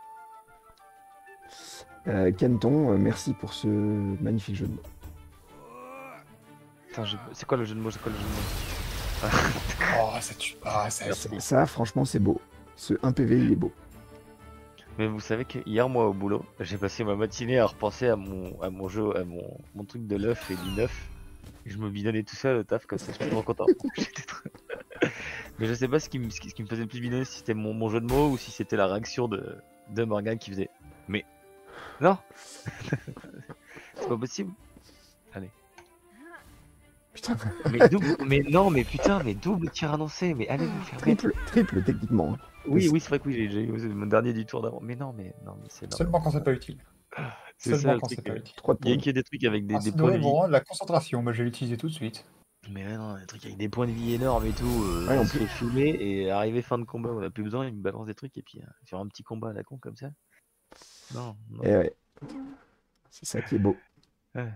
Canton, merci pour ce magnifique jeu de mots. Putain, c'est quoi le jeu de mots? C'est quoi le jeu de mots? Oh, ça tue pas. Ça, Merci. Ça, franchement, c'est beau. Ce 1 PV, il est beau. Mais vous savez que hier, moi, au boulot, j'ai passé ma matinée à repenser à mon jeu, à mon truc de l'œuf et du neuf. Je me bidonnais tout seul au taf comme ça, je suis trop content. J'étais Mais je sais pas ce qui me faisait le plus bidonner, si c'était mon jeu de mots ou si c'était la réaction de Morgan qui faisait. Mais non, c'est pas possible. Allez. Putain, Mais double, mais non, mais putain, mais double tir annoncé, mais allez vous faire mettre. triple techniquement. Hein. Oui, oui, c'est vrai que oui, j'ai eu mon dernier du tour d'avant. Mais non, c'est normal. Seulement quand c'est pas utile. C'est ça, Seulement le quand truc, c'est pas utile. 3 de Il y a points. que des trucs avec des Ça points de devrait vie. vous rendre la concentration. Moi, je vais l'utiliser tout de suite. Mais ouais, non, des trucs avec des points de vie énormes et tout. Ouais, On en se fait fumer et arrivé fin de combat, on a plus besoin, il me balance des trucs et puis sur un petit combat à la con comme ça. Non, non. Et ouais. C'est ça qui est beau. Ouais.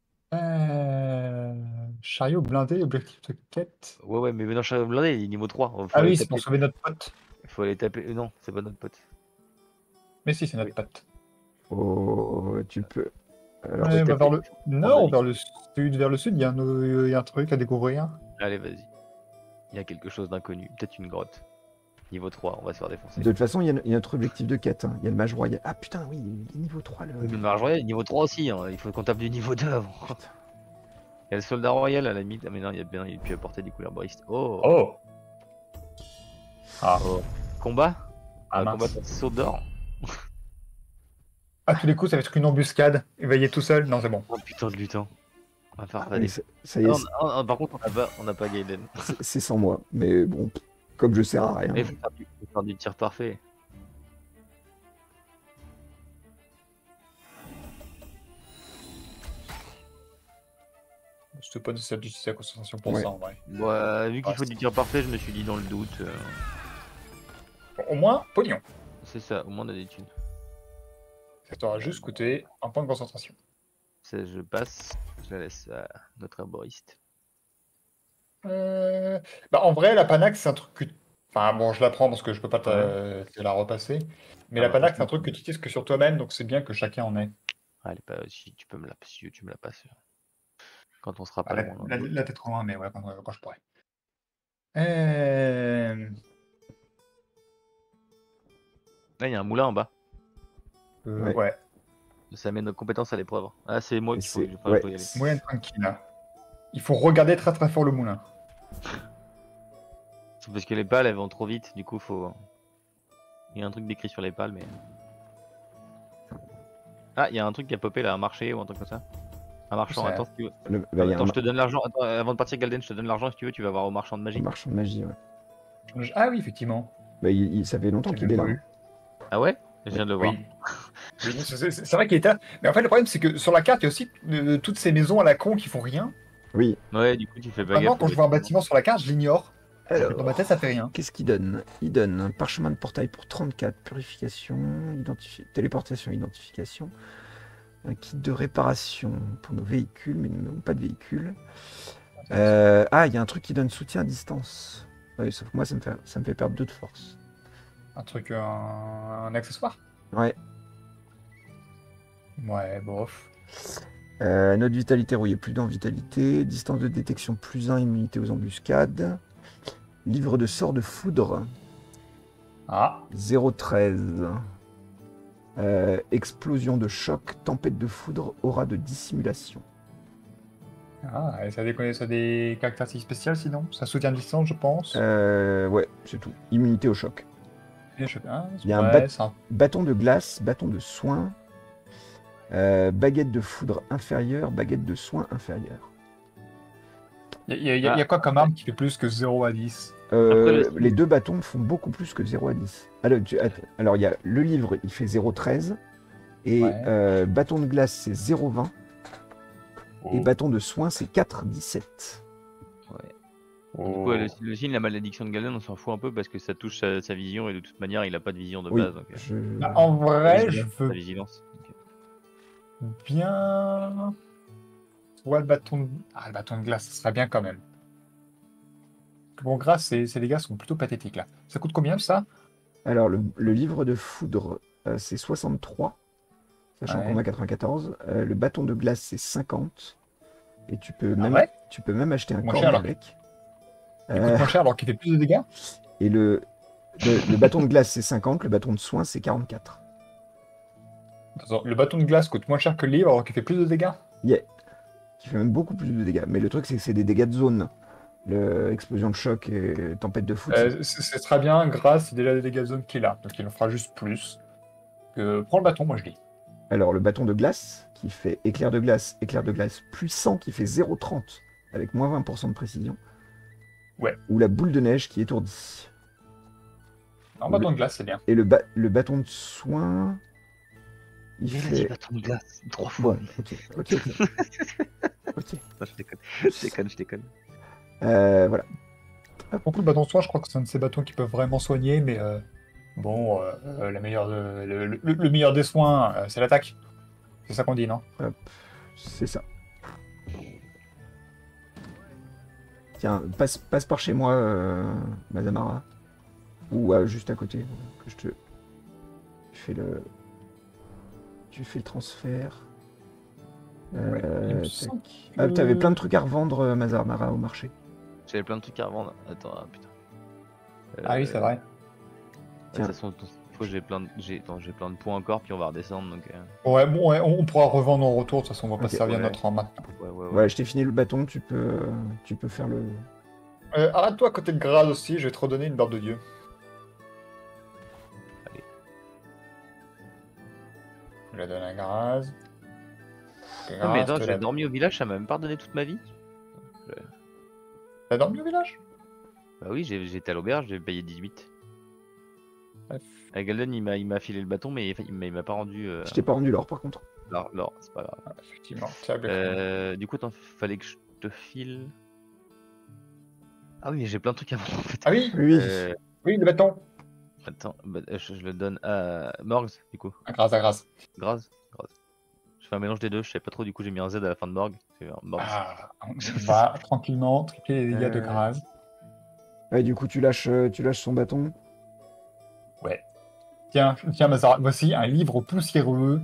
Chariot blindé, objectif de quête. Ouais, mais non, Shadow Blindé, il est niveau 3. Faut Ah aller oui, c'est taper. pour sauver notre pote. Faut aller taper. Non, c'est pas notre pote. Mais si, c'est notre pote. Oh, tu peux. Alors, Ouais, bah, taper. vers le nord ou Vas-y. vers le sud, il y a un truc à découvrir. Allez, vas-y. Il y a quelque chose d'inconnu. Peut-être une grotte. Niveau 3, on va se faire défoncer. de toute façon, il y a notre objectif de quête. Hein. Il y a le mage royal. Ah putain, oui, il est niveau 3. Oui, mais le mage royal, niveau 3 aussi. Hein. Il faut qu'on tape du niveau 2 avant. Putain. Il y a le soldat royal à la limite. Ah, mais non, il est plus apporter des couleurs bristes. Oh, Oh. Ah. Oh. Combat Ah, mince. combat contre saut d'or. À tous les coups, ça va être une embuscade. Éveillé tout seul. Non, c'est bon. Oh putain de lutin. On va faire Ah, fader. oui, ça y est, Par contre, on n'a pas Gaiden. c'est sans moi. Mais bon, comme je sers à rien. Mais faut faire du tir parfait. C'était pas nécessaire d'utiliser la concentration pour Ouais. ça, en vrai. Bon, vu qu'il faut Ouais, du tir parfait, je me suis dit dans le doute. Bon, au moins, pognon. C'est ça, au moins on a des thunes. Ça t'aura juste coûté un point de concentration. Ça, je passe, je la laisse à notre arboriste. Bah, en vrai, la Panax, c'est un truc que... Enfin, bon, je la prends parce que je peux pas te la repasser. Mais Ah la bah, Panax, c'est un truc que tu utilises que sur toi-même, donc c'est bien que chacun en ait. Allez, si tu peux me la, si tu me la passes. Quand on sera pas Ah, loin. là, t'es trop loin, mais ouais, quand je pourrai. Euh... Là, il y a un moulin en bas. Ouais. Ouais. Ça met nos compétences à l'épreuve. Ah, c'est moi Et qu'il faut, c'est- faut ouais, y aller. c'est- Moyen tranquille. Là. Il faut regarder très très fort le moulin. C'est parce que les pales elles vont trop vite, du coup faut. Il y a un truc décrit sur les pales, mais. Ah, il y a un truc qui a popé là, un marché ou un truc comme ça. Un marchand, C'est- attends si tu veux. Bah, il y a Attends, un je te donne l'argent. Attends, avant de partir, Galden, je te donne l'argent si tu veux, tu vas voir au marchand de magie. marchand de magie. Ouais. Ah oui, effectivement. Bah, ça fait longtemps qu'il est là. hein. Ah ouais? Je viens de le voir. Oui. Oui, c'est vrai qu'il était là. Mais en fait, le problème, c'est que sur la carte, il y a aussi toutes ces maisons à la con qui font rien. Oui. Ouais, du coup, tu fais pas Maintenant, gaffe. quand je vois un bâtiment sur la carte, je l'ignore. Dans Alors, ma tête, ça fait rien. qu'est-ce qu'il donne? Il donne un parchemin de portail pour 34, purification, téléportation, identification, un kit de réparation pour nos véhicules, mais nous n'avons pas de véhicules. Il y a un truc qui donne soutien à distance. Ouais, sauf que moi, ça me fait perdre 2 de force. Un truc, un accessoire. Ouais. Ouais, bof. Notre vitalité rouillée, plus d'un vitalité. Distance de détection, plus 1, immunité aux embuscades. Livre de sort de foudre, Ah, 0,13. Explosion de choc, tempête de foudre, aura de dissimulation. ah, et ça a des caractéristiques spéciales sinon. Ça soutient de distance, je pense. Ouais, c'est tout. Immunité au choc. Il y a un ouais, c'est un- Bâton de glace, bâton de soin, baguette de foudre inférieure, baguette de soin inférieure. Il y a quoi comme arme qui fait plus que 0 à 10? Les 2 bâtons font beaucoup plus que 0 à 10. Alors, il y a le livre, il fait 0,13. Et Ouais. bâton de glace, c'est 0,20. Oh. Et bâton de soin, c'est 4,17. Du coup, le signe, la malédiction de Galden, on s'en fout un peu parce que ça touche sa vision et de toute manière, il a pas de vision de Oui, base. Donc, Bah, en vrai, sa je veux vigilance. Donc, bien. Ouais, le bâton de... Ah, le bâton de glace, ça serait bien quand même. Bon, grâce, ces dégâts sont plutôt pathétiques là. Ça coûte combien ça? Alors, le livre de foudre, c'est 63, sachant Ouais. qu'on a 94. Le bâton de glace, c'est 50. Et tu peux Ah ouais même acheter un Moins corps cher, alors. avec. Il coûte moins cher alors qu'il fait plus de dégâts? Et le bâton de glace, c'est 50. Le bâton de soin, c'est 44. Attends, le bâton de glace coûte moins cher que le livre alors qu'il fait plus de dégâts? Yeah. qui fait même beaucoup plus de dégâts. Mais le truc, c'est que c'est des dégâts de zone. Explosion de choc et tempête de foot. C'est très bien, grâce, c'est déjà des dégâts de zone qu'il a. Donc il en fera juste plus. Prends le bâton, moi je dis. Alors, le bâton de glace, qui fait éclair de glace puissant, qui fait 0,30 avec moins 20% de précision. Ouais. Ou la boule de neige qui étourdit. Un bâton de glace, c'est bien. Et le bâton de soin. Il Il a fait. dit bâton de glace 3 fois. Bon, ok. Ok. Non, je déconne. Voilà. Pour le bâton de soin, je crois que c'est un de ces bâtons qui peuvent vraiment soigner, mais bon, le meilleur des soins, c'est l'attaque. C'est ça qu'on dit, non? C'est ça. Tiens, passe par chez moi, Mazamara. Ou juste à côté. Que je te. Tu fais le transfert. Ouais, il me tac. semble Ah, t'avais plein de trucs à revendre, Mazamara, au marché. J'avais plein de trucs à revendre. Attends, ah, putain. Ah oui, c'est vrai. De toute façon, j'ai plein de points encore, puis on va redescendre. Donc, Ouais, bon, ouais, on pourra revendre en retour, de toute façon, on va pas Ok, se servir de ouais. notre rang maintenant. Ouais, je t'ai fini le bâton, tu peux faire le. Arrête-toi à côté de Grade aussi, je vais te redonner une barre de Dieu. Allez. Je la donne à Grade. Non, mais attends, j'ai dormi au village, ça m'a même pas redonné toute ma vie. T'as dormi au village? Bah oui, j'étais à l'auberge, j'ai payé 18. Bref. Galden, il m'a filé le bâton, mais il m'a pas rendu. Je t'ai pas rendu l'or par contre. l'or, c'est pas grave. Ah, effectivement, tiens, bien. Du coup, attends, fallait que je te file. Ah oui, mais j'ai plein de trucs à vendre en fait. Ah oui, Oui. oui, le bâton. Attends, je le donne à Morgs, du coup. À Grâce. Graz. Je fais un mélange des deux, je sais pas trop, du coup j'ai mis un Z à la fin de Morg. C'est un Morgs. Ah, on va tranquillement tripler les dégâts de Grâce. Ouais, du coup, tu lâches son bâton. Ouais. Tiens, Mazara, voici un livre poussiéreux.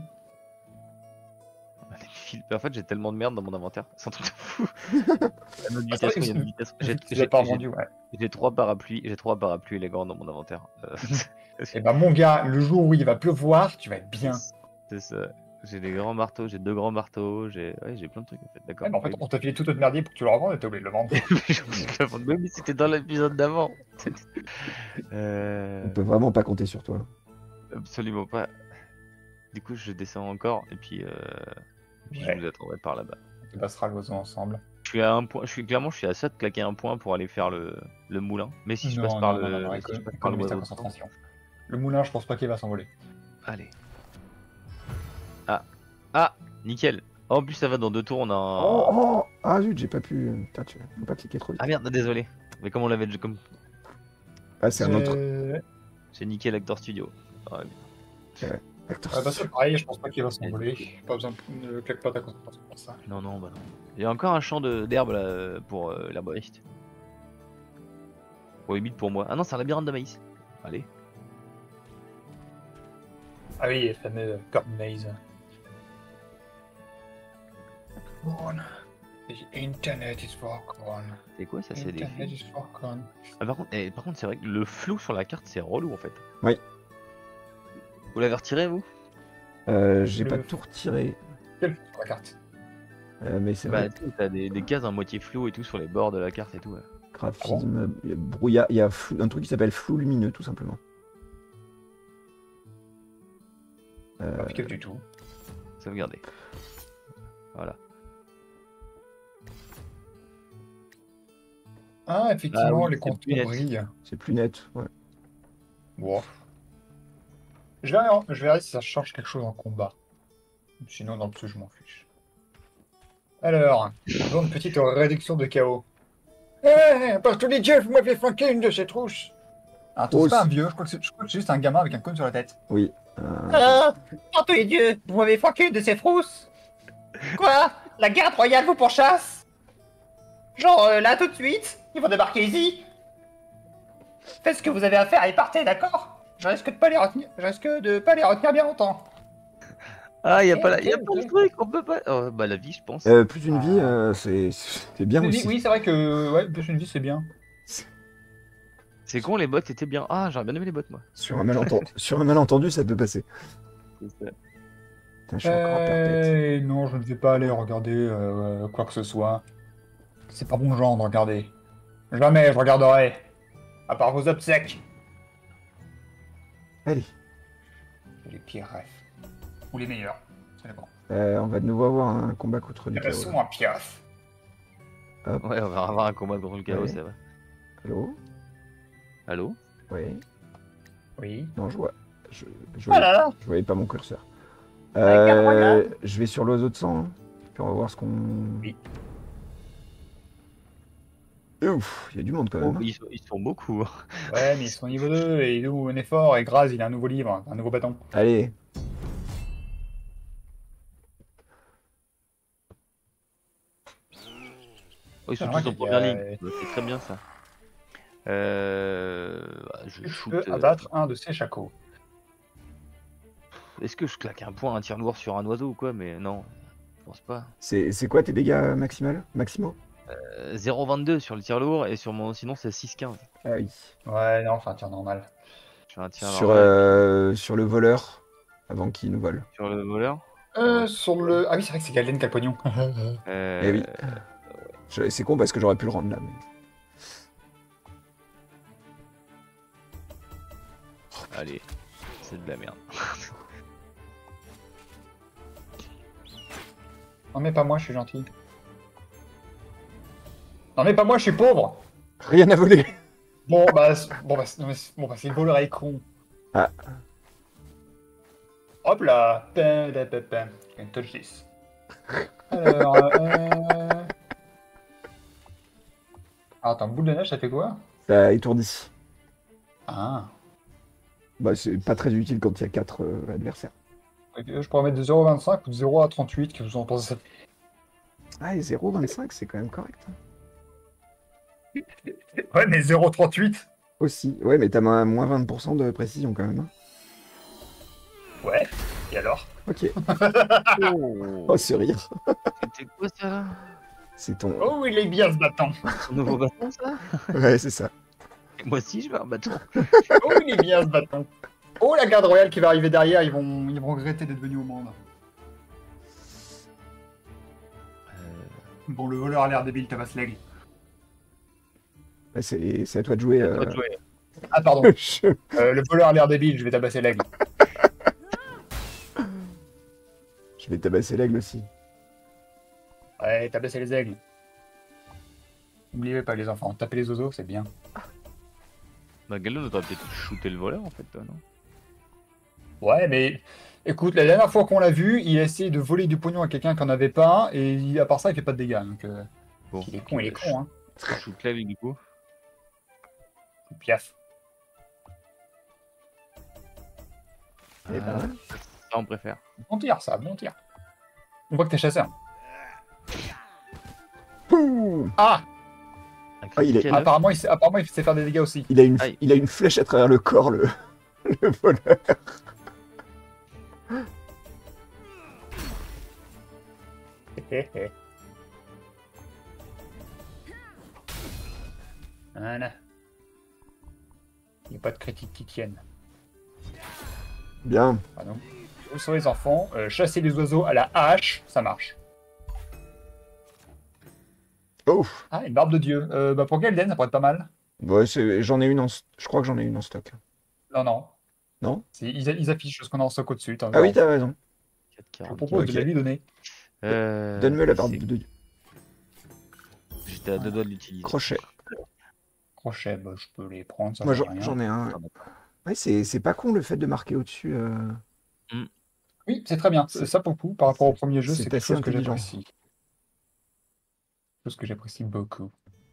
En fait, j'ai tellement de merde dans mon inventaire. C'est un truc de fou. Il y a une C'est vrai que invitation. tu l'as pas vendu, ouais. J'ai 3 parapluies élégants dans mon inventaire. Et bah mon gars, le jour où il va pleuvoir, tu vas être bien. C'est ça. J'ai des grands marteaux, j'ai 2 grands marteaux, j'ai plein de trucs en fait. D'accord. Ouais, mais en fait, on t'a filé tout notre merdier pour que tu le revendes et t'as oublié de le vendre. Mais oui, c'était dans l'épisode d'avant. On peut vraiment pas compter sur toi. Absolument pas. Du coup, je descends encore et puis, je Ouais. vous attendrai par là-bas. On passera l'oiseau ensemble. Je suis à un point, je suis à ça de claquer un point pour aller faire le moulin. Mais si je passe par le, si je passe par le économise ta oiseau. concentration. Le moulin, je pense pas qu'il va s'envoler. Allez. Ah, nickel. Oh, en plus, ça va dans 2 tours. On a un... Ah zut, j'ai pas pu. Putain, tu peux pas cliquer trop vite. Ah merde, désolé. Mais comme on l'avait déjà comme. Ah, c'est un autre C'est nickel Actor Studio. Ah, ouais. acteur. Bah c'est pareil, je pense pas qu'il va s'envoler. Pas besoin de claque pas ta concentration pour ça. Non, bah non. Il y a encore un champ d'herbe là pour l'herboriste. Pour limite pour moi. Ah non, c'est un labyrinthe de maïs. Allez. Ah oui, le fameux corn maze. Corn. The internet is for corn. C'est quoi ça? C'est des. Internet is for corn. Ah, par contre, c'est vrai que le flou sur la carte, c'est relou en fait. Oui. Vous l'avez retiré, vous? J'ai pas tout retiré. Quelle sur la carte? Mais c'est Bah, vrai. tu sais, t'as des cases à moitié flou et tout sur les bords de la carte et tout. Ouais. Graphisme, il y a brouillard, il y a un truc qui s'appelle flou lumineux, tout simplement. Pas piqué du tout. Sauvegarder. Voilà. Ah, effectivement, Ah oui, les c'est contours plus net. brillent. C'est plus net. Ouais. Bon. Je verrai si ça change quelque chose en combat. Sinon, dans le dessous, je m'en fiche. Alors, faisons une petite réduction de chaos. Eh, par tous les dieux, vous m'avez flanqué une de ces trousses. Ah, Oh, c'est pas un c'est- vieux, je crois que c'est juste un gamin avec un cône sur la tête. Oui. Ah, par tous les dieux, vous m'avez flanqué une de ces frousses. Quoi? La garde royale vous pourchasse? Genre là tout de suite, ils vont débarquer ici. Faites ce que vous avez à faire et partez, d'accord? Je risque de pas les retenir bien longtemps. Ah, y a pas Ok, de ok. truc, on peut pas. Oh, bah, la vie, je pense. Plus une vie, c'est bien Oui, aussi. oui, c'est vrai que ouais, plus une vie, c'est bien. C'est con, les bots étaient bien. Ah, j'aurais bien aimé les bots, moi. Sur un malentendu, ça peut passer. C'est ça. Putain, je suis encore en perte-tête. Non, je ne vais pas aller regarder quoi que ce soit. C'est pas mon genre de regarder. Jamais je regarderai. À part vos obsèques. Allez, Les pires rêves. Ou les meilleurs. Ça dépend. on va de nouveau avoir un combat contre du Elles chaos. sont un piaf. Ouais, on va avoir un combat contre le chaos, Ouais. c'est vrai. Allô? Allô? Ouais. Oui. Non, je vois. Je Oh là là. je voyais pas mon curseur. Regarde, regarde. Je vais sur l'oiseau de sang. Hein. Puis on va voir ce qu'on. Oui. Ouf, il y a du monde quand même. hein. Ils sont beaucoup. Ouais, mais ils sont niveau 2 et nous on est fort et Graz il a un nouveau livre, un nouveau bâton. Allez, Oh, ils sont Ah, tous en il y première a- ligne. C'est très bien ça. Je Je shoot. peux abattre un de ces chacos. Est-ce que je claque un point, un tir noir sur un oiseau ou quoi? Mais non, je pense pas. c'est quoi tes dégâts maximaux? 0,22 sur le tir lourd et sur mon. Sinon c'est 6,15. Ah oui. Ouais, non, enfin, tiens, normal. Je fais un tir Sur, normal sur le voleur, avant qu'il nous vole. sur le voleur. Sur le. Ah oui, c'est vrai que c'est Galden qui a le pognon. Eh oui. C'est con parce que j'aurais pu le rendre là. Mais... Allez, c'est de la merde. Non, mais pas moi, je suis gentil. Non, mais pas moi, je suis pauvre. Rien à voler. Bon, bah, c'est le voleur est con. Ah. Hop là. Une touch 10. Alors, attends, boule de neige, ça fait quoi? Ça étourdit. Ah. Bah, c'est pas très utile quand il y a 4 adversaires. Ok, je pourrais mettre de 0,25 ou de 0 à 38, que vous en pensez? Ah, et 0,25, c'est quand même correct. hein. Ouais, mais 0,38. Aussi. Ouais, mais t'as moins 20% de précision quand même. hein. Ouais, et alors? Ok. Oh, Oh, ce rire. c'était quoi ça là? C'est ton. Oh, il est bien ce bâton. Son nouveau bâton ça? Ouais, c'est ça. Moi aussi je veux un bâton. Oh, il est bien ce bâton. Oh, la garde royale qui va arriver derrière, ils vont regretter d'être venus au monde. Bon, le voleur a l'air débile, tabasse l'aigle. Ouais, c'est à toi de jouer. Toi de jouer. Ah, pardon. Je- Le voleur a l'air débile, je vais tabasser l'aigle. Je vais tabasser l'aigle aussi. Ouais, tabasser les aigles. N'oubliez pas les enfants, taper les oiseaux, c'est bien. Bah Galon aurait peut-être shooté le voleur en fait toi non? Ouais, mais écoute, la dernière fois qu'on l'a vu, il a essayé de voler du pognon à quelqu'un qui en avait pas, et à part ça, il fait pas de dégâts. Donc, Bon. il est con, hein. Je shoot l'aigle du coup. Piaf. Eh ben, Ça on préfère. Bon tir, ça, bon tir. On voit que t'es chasseur. Poum Ah, Ah, il est- apparemment, il sait faire des dégâts aussi. Aïe. il a une flèche à travers le corps, le voleur. Voilà. Il n'y a pas de critique qui tienne. Bien. Ah non. Vous sur les enfants, chasser les oiseaux à la hache, ça marche. Oh Ah, une barbe de dieu. Bah pour Galden, ça pourrait être pas mal. ouais, j'en ai une je crois que j'en ai une en stock. Non, non. Non Ils affichent ce qu'on a en stock au-dessus. Ah oui, t'as raison. Je vous propose de Ok. la lui donner. Donne-moi la barbe c'est- de J'étais à deux doigts de l'utiliser. crochet. Crochet, bah, je peux les prendre, ça Moi, change rien. j'en ai un. Ouais, c'est pas con le fait de marquer au-dessus. Oui, c'est très bien. C'est- Ça pour le coup, par rapport au premier jeu, c'est c'est quelque assez chose que intelligent. j'apprécie. Quelque chose que j'apprécie beaucoup.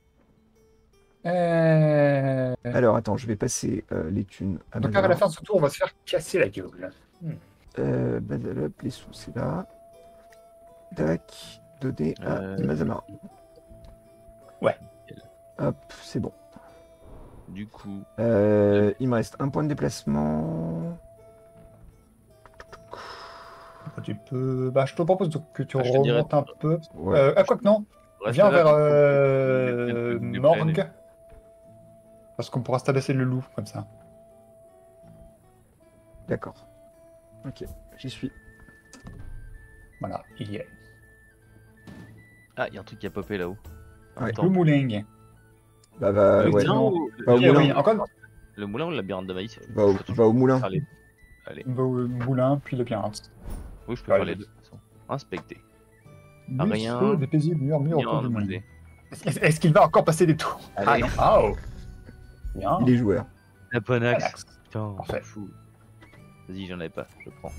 Alors, attends, je vais passer les thunes à Donc là, à la fin de ce tour, on va se faire casser la gueule. Badalop, les sous, c'est là. Tac, donner à Mazamara. Ouais. Hop, c'est bon. Du coup, Il me reste un point de déplacement. Tu peux... Bah, je te propose que tu Ah, je te dirais- remontes un peu. Ouais. Ah, quoi que non. reste Viens là, vers du Morgue. Parce qu'on pourra se tabasser le loup, comme ça. D'accord. Ok, j'y suis. il y est. Ah, il y a un truc qui a popé là-haut. Ouais. Attends. Le moulin. Bah, va, Le ouais. moulin ou Va au Eh moulin. oui, encore le moulin ou le labyrinthe de maïs? Va au moulin. Allez. Allez. le moulin, puis le labyrinthe. Oui, je peux Ouais, faire les les deux de toute façon. Inspecter. Rien. Rien. Des paisibles murmures Rien autour du moulin. bouger. Est-ce qu'il va encore passer des tours? Ah Allez. non. Ah oh. Bien. Il est joueur. La Ponax. Relax. Putain, Parfait. fou. Vas-y, j'en avais pas, je prends.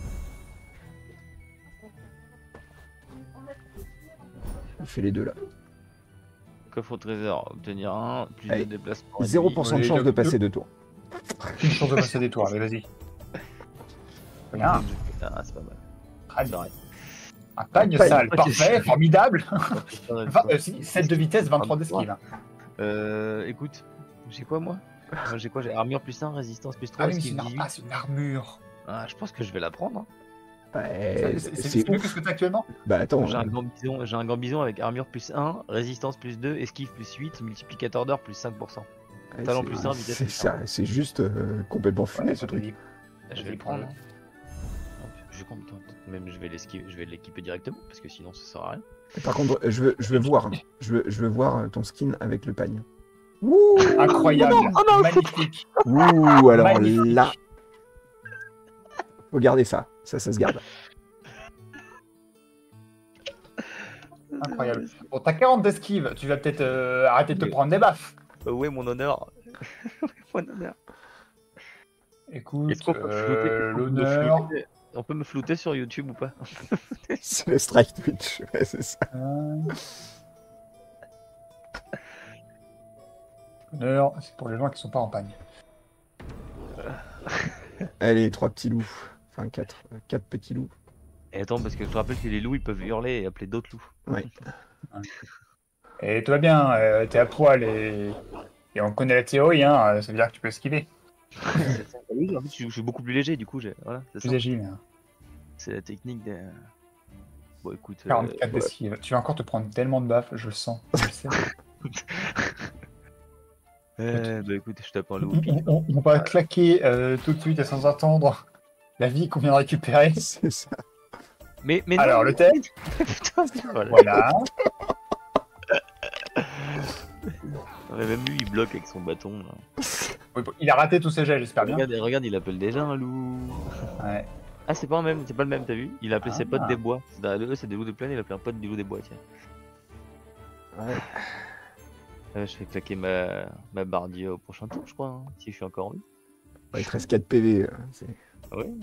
Il fait les deux là. Coffre au trésor, obtenir un, plus Allez. de déplacement. 0% de Allez, chance de deux. passer 2 tours. Une chance de passer des tours, allez, vas-y. Rien. Ah, c'est pas mal. Très C'est bien. vrai. Un pagne pagne. sale, Ok. parfait, formidable. Ouais. 7 de vitesse, 23 d'esquive. Écoute, j'ai quoi moi? Moi, j'ai quoi? J'ai armure plus 1, résistance plus 3, Ah oui, mais c'est esquive une, 18. c'est une armure. Ah, je pense que je vais la prendre. Hein. Ouais, C'est c'est mieux que ouf. ce que t'as actuellement? Bah attends, J'ai un gambison avec armure plus 1, résistance plus 2, esquive plus 8, multiplicateur d'or plus 5%. ouais, talent c'est- plus un, vitesse c'est plus ça, c'est juste complètement fumé Ouais, ce truc. vas-y. Je vais Vas-y, le prendre. prends-le. Hop, je compte, même je vais l'équiper directement parce que sinon ça sert à rien. Par contre, je veux voir, je veux voir ton skin avec le pagne. Ouh, Incroyable, oh non, magnifique. ouh, alors Magnifique. là, regardez ça, ça se garde. Incroyable. Bon, t'as 40 d'esquive, tu vas peut-être arrêter de te Oui. prendre des baffes. Ouais, mon honneur. Mon honneur. Écoute, Est-ce qu'on peut flouter l'honneur. On peut me flouter sur YouTube ou pas? C'est le strike Twitch, ouais, c'est ça. L'honneur, c'est pour les gens qui sont pas en pagne. Allez, 3 petits loups, enfin 4 petits loups. Et attends, parce que je te rappelle que les loups ils peuvent hurler et appeler d'autres loups. Ouais. Et tout va bien, t'es à poil et on connaît la théorie, hein, ça veut dire que tu peux esquiver. Oui, en fait, je suis beaucoup plus léger du coup. Voilà, c'est Plus ça. agile. Hein. C'est la technique des. Bon, écoute. 44 d'esquive. Tu vas encore te prendre tellement de baffes, je le sens. Je le sais. Bah écoute, je tape un loup. On va claquer tout de suite et sans attendre la vie qu'on vient de récupérer. C'est ça. Mais Alors, non, le test, putain, voilà. voilà. Ouais, même lui, il bloque avec son bâton. Là. Oui, bon, il a raté tous ses jets, j'espère bien. Regarde, il appelle déjà un loup. Ouais. Ah, c'est pas le même, t'as vu? Il a appelé ses Ah. potes des bois. C'est des loups de plaine, il a appelé un pote des loups des bois, tiens. Ouais. Je fais claquer ma bardie au prochain tour, je crois, hein, si je suis encore en vie. Ouais, il te reste 4 PV. Ouais.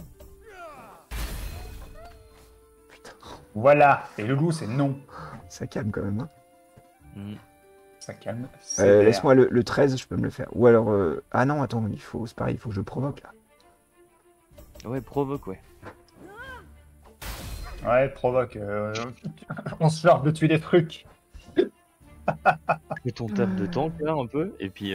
Putain, Voilà. Et le loup, c'est non. ça calme quand même. Hein. Mm. Ça calme. sévère. Laisse-moi le 13, je peux me le faire. Ou alors... Ah non, attends, c'est pareil, il faut que je provoque là. Ouais, provoque, ouais. Ouais, provoque. On se charge de tuer des trucs. Fais ton taf de tank là un peu, et puis.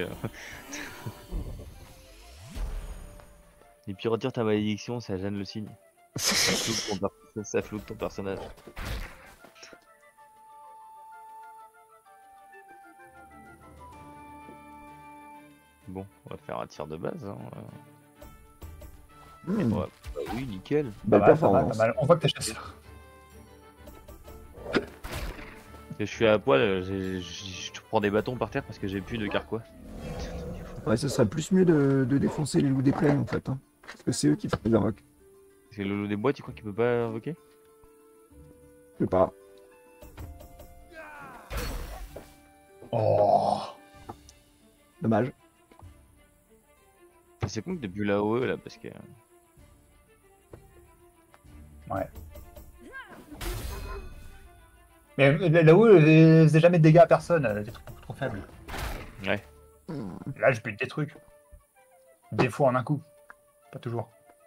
Et puis retire ta malédiction, ça gêne le signe. Ça floute ton personnage. Bon, on va faire un tir de base. Hein. Mmh, Ouais, bah oui, nickel. belle Pas mal, performance. pas mal. On voit que t'es chasseur. Je suis à poil, je prends des bâtons par terre parce que j'ai plus de carquois. Ouais, ce serait plus mieux de défoncer les loups des plaines en fait. Hein. Parce que c'est eux qui font les invoques. Parce que le loup des bois, tu crois qu'il peut pas invoquer? Je sais pas. Oh. Dommage. C'est con que depuis la OE là, parce que. Mais là-haut, elle faisait jamais de dégâts à personne. Elle était trop faible. Ouais. Là, je bute des trucs. Des fois en un coup. Pas toujours.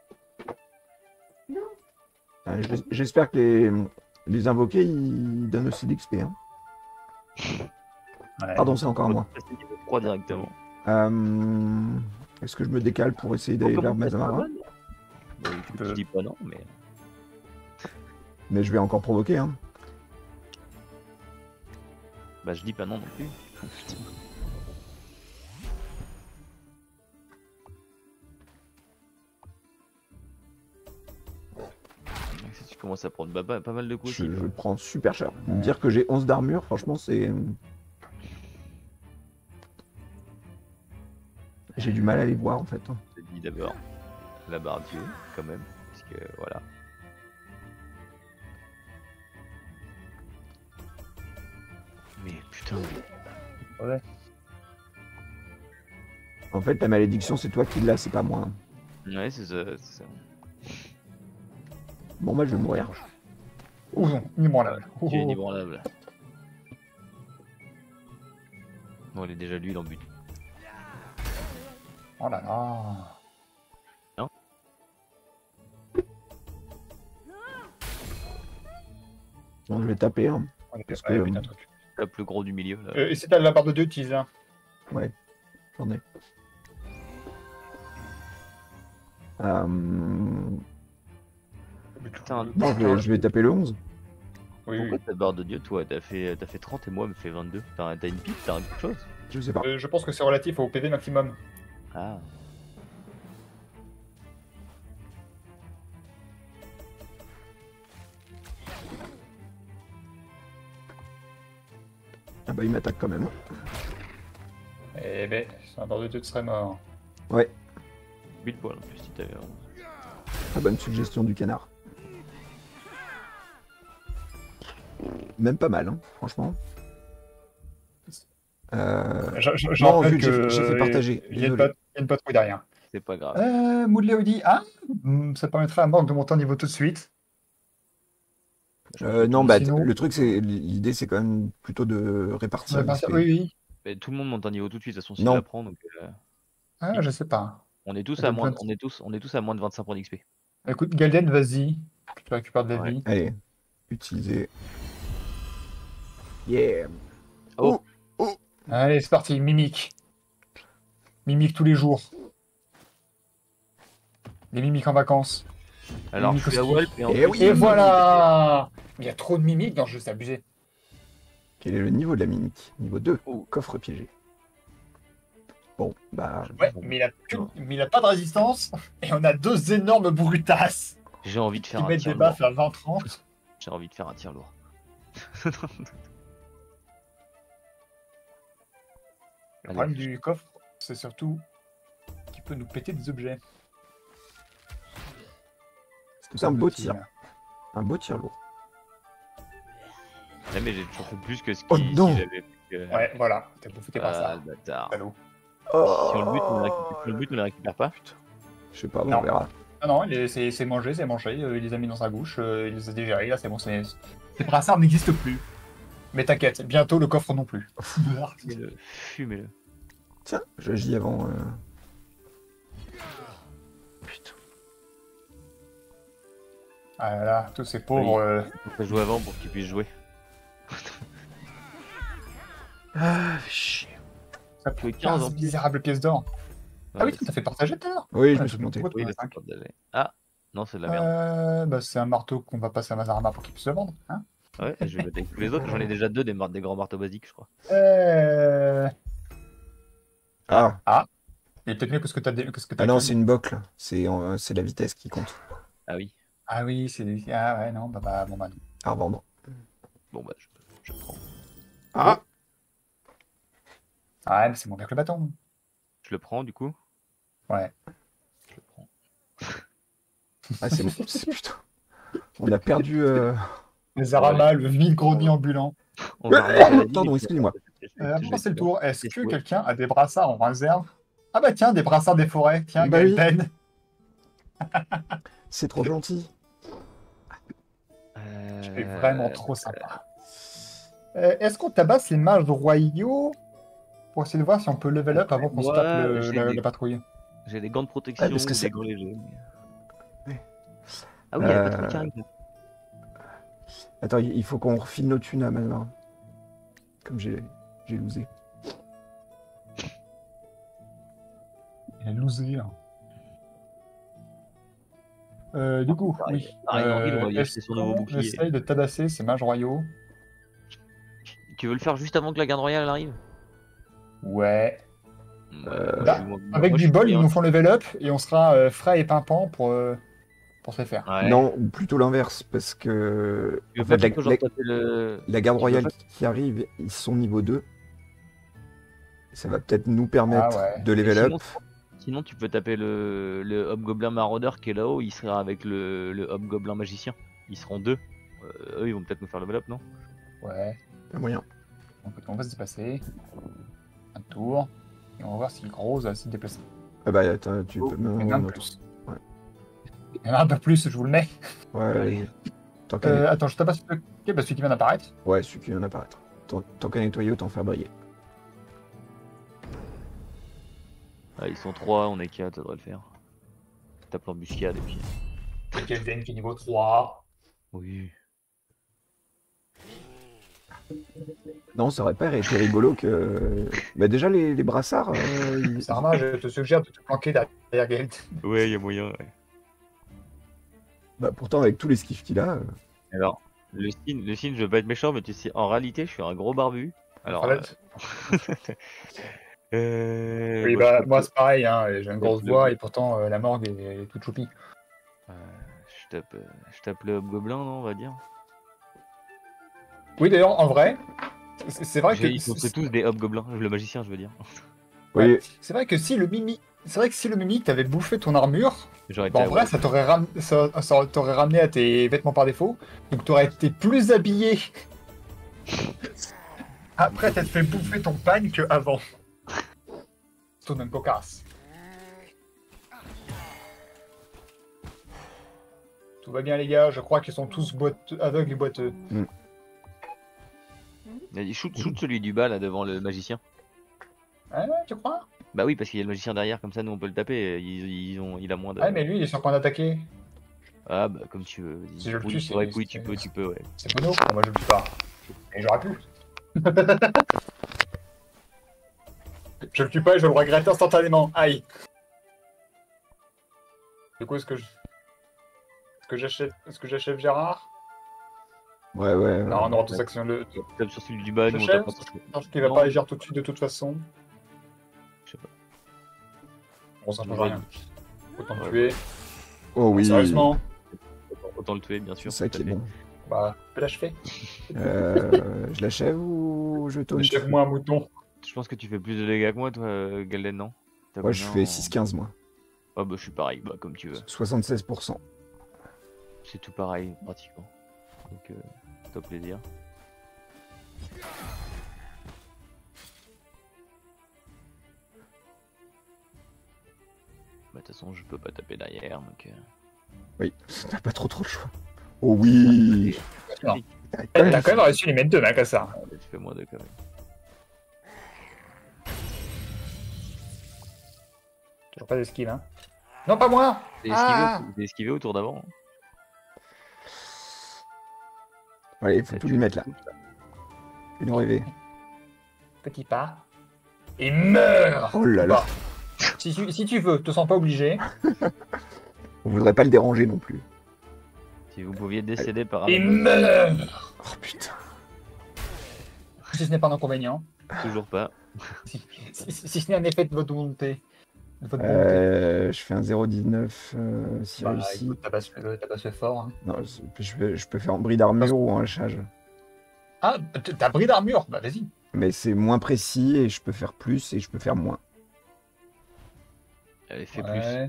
J'espère que les invoqués ils donnent aussi d'XP. Hein. Ouais. Pardon, c'est encore moi. Passer niveau 3 directement. Est-ce que je me décale pour essayer d'aller vers Mazamara? Bah, peux. je dis pas non, mais. Mais je vais encore provoquer. Hein. Bah, je dis pas non non plus. Si tu commences à prendre pas mal de coups Je, aussi. je prends super cher. Dire que j'ai 11 d'armure, franchement, c'est... J'ai du mal à les voir, en fait. Je te dis d'abord la barre Dieu, quand même. Parce que voilà. Mais putain. Ouais. En fait, la malédiction, c'est toi qui l'as, c'est pas moi. Ouais, c'est ça. Bon, moi, je vais mourir. Ouh non, inébranlable. Tu es inébranlable. Bon, il est déjà lui dans le but. Oh là là. Bon, je vais taper. Hein. On est Parce ouais, que, putain, truc. Le plus gros du milieu là. Et c'est à la barre de 2, utilise un. J'en ai. Euh... Putain, Non, je vais taper le 11. Oui, Pourquoi oui. ta barre de Dieu, toi, t'as fait 30 et moi, me fait 22. T'as une pipe, t'as quelque chose? Je sais pas. Je pense que c'est relatif au PV maximum. Ah. Ah bah, il m'attaque quand même. Eh ben, c'est un barre de 2, tu serais mort. Ouais, 8 poils en plus, si t'avais. très bonne suggestion du canard. Même pas mal, hein, franchement. Je Non, rappelle vu que que j'ai fait partager, il y a désolé. une patrouille derrière. C'est pas grave. Moodley dit ah, ça permettrait à Morgue de monter en niveau tout de suite. Non, bah, Sinon- le truc, c'est l'idée, c'est quand même plutôt de répartir l'XP. Oui, oui. Mais tout le monde monte un niveau tout de suite, de toute façon, s'il Non. la prend. Donc, Ah, je sais pas. on est tous Ça à donne moins, plein de- on est tous à moins de 25 points d'XP. Écoute, Galden, vas-y. Tu récupères de la Ouais. vie. Allez, utiliser. Yeah. Oh. Allez, c'est parti, mimique. Mimique tous les jours. Les mimiques en vacances. Alors, je Mimique suis à aussi. Walp et en Eh plus, oui. Et voilà. Il y a trop de mimiques dans le jeu, c'est abusé. Quel est le niveau de la mimique? Niveau 2. Oh. Coffre piégé. Bon, bah. Ouais, mais il a pas de résistance. Et on a deux énormes brutasses J'ai envie de qui faire un mettent tir des lourd. baffes à 20-30. J'ai envie de faire un tir lourd. Le Allez. problème du coffre, c'est surtout qu'il peut nous péter des objets. C'est un beau tir. Un beau tir lourd. Ah, mais j'ai toujours fait plus que ce Oh, qui non. si j'avais fait que- Ouais, voilà. T'as bouffé tes Ah, brassards. le bâtard. Salaud. Oh, Si on le bute, on les récupère pas. Je sais pas, Non. on verra. Ah non, c'est mangé, c'est mangé. Il les a mis dans sa bouche, il les a digérés. Là, c'est bon. Ces brassards n'existent plus. Mais t'inquiète, bientôt le coffre non plus. Fumez-le. Tiens, j'agis avant. Putain. Ah là là, tous ces pauvres. Faut que je joue avant pour qu'il puisse jouer. Ah, chier. Ça fait fait 15 ans. 15 misérables pièces d'or. Ah oui, Ouais, t'as fait partager tout à l'heure. Oui, je Ah, me suis monté. oui, Ouais, là, cinq. c'est pas de- Ah, non, c'est de la merde. Bah, c'est un marteau qu'on va passer à Mazarama pour qu'il puisse le vendre. Hein Ouais, je vais mettre avec tous les autres. J'en ai déjà deux des grands marteaux basiques, je crois. Ah, Il est peut-être mieux que ce que t'as ah non, actuellement. c'est une boucle. C'est la vitesse qui compte. Ah oui. Ah oui, c'est. Ah ouais, non, bah, bon, bah. À revendre. Bon, bah, je prends. Ah, Ah ouais, mais c'est moins bien que le bâton. Je le prends, du coup. Ouais. Je le prends. ah putain. On a perdu. Mazarama, le vide-grenier ambulant. On va remettre la Pardon, ligne. excusez-moi. Avant, c'est le tour. Est-ce que Ouais. quelqu'un a des brassards en réserve? Ah bah tiens, des brassards des forêts. Tiens, Bah oui. Galden. C'est trop gentil. C'est vraiment trop sympa. Est-ce qu'on tabasse les mages royaux pour essayer de voir si on peut level up avant qu'on se Ouais, tape j'ai des- la patrouille? J'ai des gants de protection, Ah, parce que des c'est- gants légers. Ouais. Ah oui, il y a pas trop qui arrive. Attends, il faut qu'on refile nos thunes à Malin. Comme j'ai losé. Il a losé. Hein. Du coup, oui. Henri, on va y Est-ce acheter son nouveau qu'on bouclier. essaye de tabasser ces mages royaux? Tu veux le faire juste avant que la garde royale arrive? Ouais. Ouais, Bah, moi, avec je du suis bol, bien. ils nous font level up et on sera frais et pimpant pour pour se faire. Ouais. Non, ou plutôt l'inverse, parce que Tu en veux pas fait, plutôt genre taper le... la garde tu veux royale pas- qui arrive, ils sont niveau 2. Ça va peut-être nous Ah permettre ouais. de Et level sinon, up. sinon, tu peux taper le hobgoblin maraudeur qui est là-haut, il sera avec le hobgoblin magicien. Ils seront deux. Eux, ils vont peut-être nous faire level up, non? Ouais. Pas moyen. Donc, on va se déplacer. Un tour. Et on va voir si Rose va se déplacer. Ah bah attends, tu Oh, peux il y en a me un un de autre. plus. Ouais. Il y en a un peu plus, je vous le mets. Ouais, Allez. ouais. Tant qu'à net- Attends, je tape pas celui celui qui vient d'apparaître. ouais, celui qui vient d'apparaître. Tant qu'à nettoyer, autant faire briller. Ah, ils sont trois, on est quatre, ça devrait le faire. Tape l'embuscade et puis. Kelden qui est niveau 3. Oui. Non, ça aurait pas été rigolo que. Bah déjà les brassards. Sarma, je te suggère de te planquer derrière Geld. Ouais, il y a moyen, ouais. Bah pourtant avec tous les skiffs qu'il a. Alors, le signe, je veux pas être méchant, mais tu sais, en réalité, je suis un gros barbu. Alors, Oui, bon, bah, je moi tape- c'est pareil, hein, j'ai une grosse le- voix et pourtant la morgue est toute choupie. euh, je tape le hobgoblin, non, on va dire. Oui, d'ailleurs, en vrai, c'est vrai que. Ils sont tous des hobgoblins, le magicien, je veux dire. Ouais, Oui, c'est vrai que si le mimique. C'est vrai que si le mimique t'avait bouffé ton armure, J'aurais bah, en été vrai, ça t'aurait ramené à tes vêtements par défaut. Donc t'aurais été plus habillé après t'être fait bouffer ton pagne que avant. Ton même cocasse. Tout va bien les gars, je crois qu'ils sont tous aveugles et boiteux. Vas-y, shoot celui du bas là devant le magicien. Ah ouais, tu crois? Bah oui, parce qu'il y a le magicien derrière, comme ça nous on peut le taper. Il a moins de. Ah mais lui il est sur point d'attaquer. Ah bah comme tu veux. vas-y. Si je le Oui, tue, c'est vrai c'est- que oui, tu peux, ouais. C'est Bono, moi je le tue pas. Et j'aurais pu. Je le tue pas et je le regrette instantanément. Aïe. Du coup, est-ce que j'achève Gérard? ouais, ouais. Non, on aura tous ouais. action le. Tape sur celui du bas, nous on J'achève tape sur celui- Parce qu'il va Non. pas agir tout de suite de toute façon. Je sais pas. Bon, ça change Ouais. rien. Autant le Ouais. tuer. Oh oui. Sérieusement, Autant le tuer, bien C'est sûr. ça tout qui à est fait. bon. bah, je peux l'achever. Je l'achève ou je taunt? Achève-moi un mouton. Je pense que tu fais plus de dégâts que moi, toi, Galden, non? T'as Moi je combien fais en- 6-15 moi. Ah bah je suis pareil, bah comme tu veux. 76%. C'est tout pareil, pratiquement. Donc, top plaisir. Bah de toute façon, je peux pas taper derrière, donc... Oui, t'as pas trop le choix. Oh oui. Non. T'as T'as quand même réussi à les mettre deux, mec, à ça. Ah, bah, tu fais moins de quand même. Toujours pas d'esquive, hein. Non, pas moi. J'ai esquivé au tour d'avant. Allez, faut tout lui mettre là. Une rêvée. Petit pas. Et meurs. Oh là là. Bah, si tu veux, te sens pas obligé. On voudrait pas le déranger non plus. Si vous pouviez décéder par Et un meurs. Oh putain. Si ce n'est pas un inconvénient. toujours pas. Si ce n'est un effet de votre volonté. De votre volonté. Je fais un 0,19 si Bah, réussi. écoute, t'as pas fait fort. Hein. Non, je peux faire en bris d'armure ou en hachage. Ah, t'as bris d'armure. Bah, vas-y. Mais c'est moins précis et je peux faire plus et je peux faire moins. Elle fait plus. Ouais.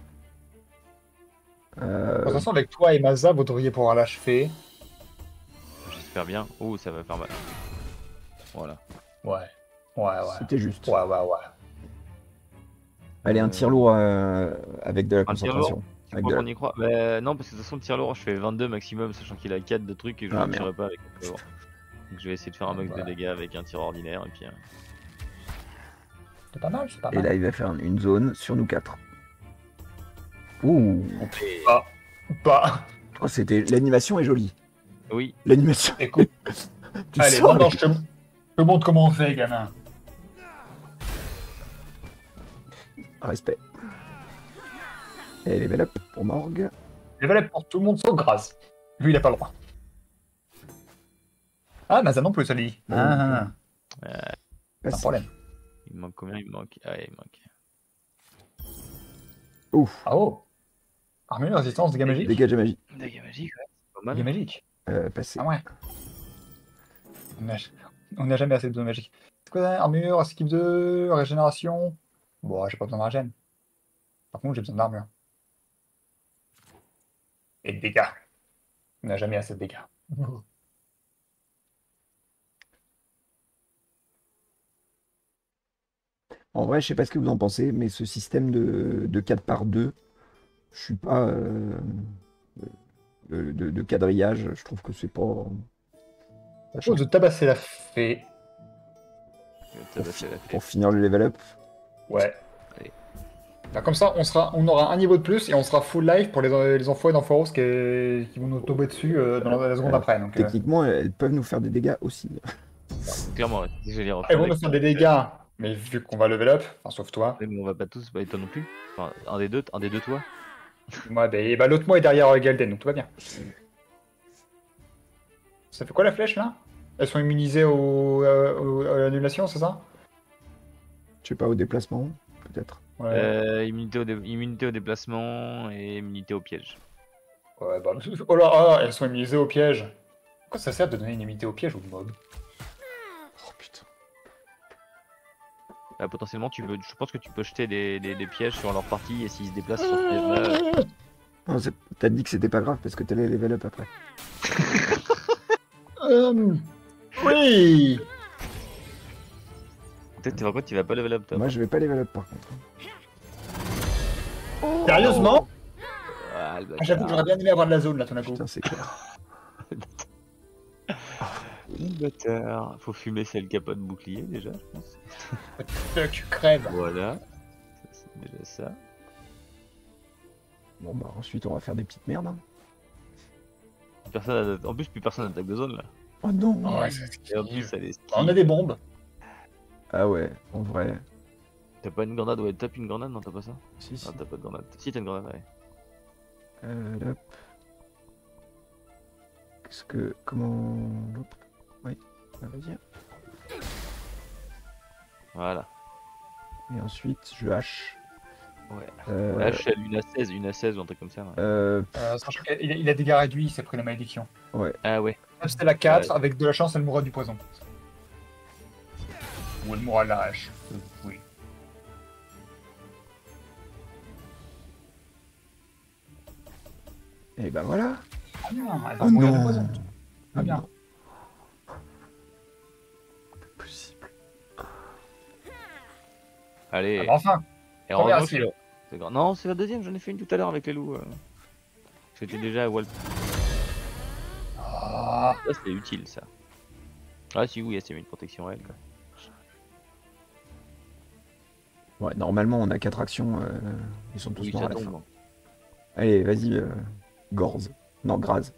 Euh, De toute façon, avec toi et Maza, vous devriez pouvoir l'achever. J'espère bien. Oh, ça va faire mal. Voilà. Ouais. Ouais. C'était juste. Ouais. Allez, un tir lourd avec de la Un tir concentration. lourd Tu Avec crois de qu'on y croit Bah, non, parce que de toute façon, le tir lourd, je fais 22 maximum, sachant qu'il a 4 de trucs et je Ah, ne tirerai merde. pas avec le tir lourd. Donc je vais essayer de faire un max de dégâts avec un tir ordinaire et puis. C'est pas mal, c'est pas Et mal. là, il va faire une zone sur nous 4. Ouh. Pas. Oh, c'était... L'animation est jolie. Oui, L'animation. Écoute, Tu allez, sens maintenant je te montre comment on fait, gamin. Respect. Et level up pour Morgue. Level up pour tout le monde sauf Graz. Lui, il a pas le droit. Ah, Maza non plus, ça lui. Ah, pas de Passif. problème. il me manque combien? Il me manque. Ah, ouais, il me manque. Ouf. Ah oh. Armure, résistance, dégâts magiques. Dégâts de magie. Dégâts magiques, ouais. Pas mal. Dégâts magiques. Passé. Ah ouais. On n'a jamais assez de besoin magique. C'est quoi ça? Armure, skip 2, régénération. Bon, j'ai pas besoin de régène. Par contre, j'ai besoin d'armure. Et de dégâts. On n'a jamais assez de dégâts. En vrai, je sais pas ce que vous en pensez, mais ce système de 4 par 2, je suis pas. De quadrillage, je trouve que c'est pas. La chose de tabasser la fée. Pour finir le level up. Ouais. Allez. Là, comme ça, on aura un niveau de plus et on sera full life pour les enfoirés d'Amphoros qui vont nous tomber dessus dans la seconde après. Donc, Techniquement, elles peuvent nous faire des dégâts aussi. Clairement, ouais. Je vais les elles refaire vont avec nous faire toi. des dégâts, mais vu qu'on va level up, enfin sauf toi, Ouais, mais on va pas tous, bah, et toi non plus. Enfin, un des deux, toi. moi, bah, l'autre moi est derrière Galden, donc tout va bien. Ça fait quoi la flèche là? Elles sont immunisées à l'annulation, c'est ça? Je sais pas, au déplacement, peut-être. Ouais. Immunité au déplacement et immunité au piège. Ouais, bah, oh là, ah, elles sont immunisées au piège. Pourquoi ça sert de donner une immunité au piège aux mobs? Oh putain. Potentiellement, je pense que tu peux jeter des pièges sur leur partie et s'ils se déplacent sur ce piège-là. Non, t'as dit que c'était pas grave parce que t'allais level up après. Oui. Peut-être par contre, tu vas pas level up toi. Moi, je vais pas level up par contre. Sérieusement? Ah, le bâtard. J'avoue que j'aurais bien aimé avoir de la zone là, tout d'un coup. Putain, c'est clair. Le bâtard. Faut fumer celle qui a pas de bouclier déjà, je pense. Tu crèves. Voilà. Ça, c'est déjà ça. Bon, bah ensuite, on va faire des petites merdes. Hein. En plus, plus personne n'attaque de zone là. Oh non. Ouais, Et en plus, elle est on a des bombes. Ah ouais, en vrai. T'as pas une grenade? Ouais, tape une grenade? Non, t'as pas ça? Si, si. Ah, t'as pas de grenade. Si, t'as une grenade, ouais. Hop. Qu'est-ce que. Comment. Hop. Oui, ah, vas-y. Voilà. Et ensuite, je hache. Ouais. Ouais, je suis à une à 16 ou un truc comme ça. Ouais. Sachant qu'il a des dégâts réduits, il s'est pris la malédiction. Ah ouais. C'est la 4, avec de la chance, elle mourra du poison. Ou elle mourra de la hache. Oui. Et ben voilà. Ah non, elle va Oh mourir de non. poison. Ah bien. Non. Pas possible. Allez. Ah bah enfin. Et première heureusement skill. c'est grand. Non, c'est la deuxième, j'en ai fait une tout à l'heure avec les loups. J'étais déjà à Wall. Ah. Ça, c'était utile ça. Ah, si, oui, c'est une protection réelle quoi. Ouais, normalement, on a 4 actions. Ils sont tous Oui, morts ça à la fin. tombe. Allez, vas-y, Gorz. Non, Graz.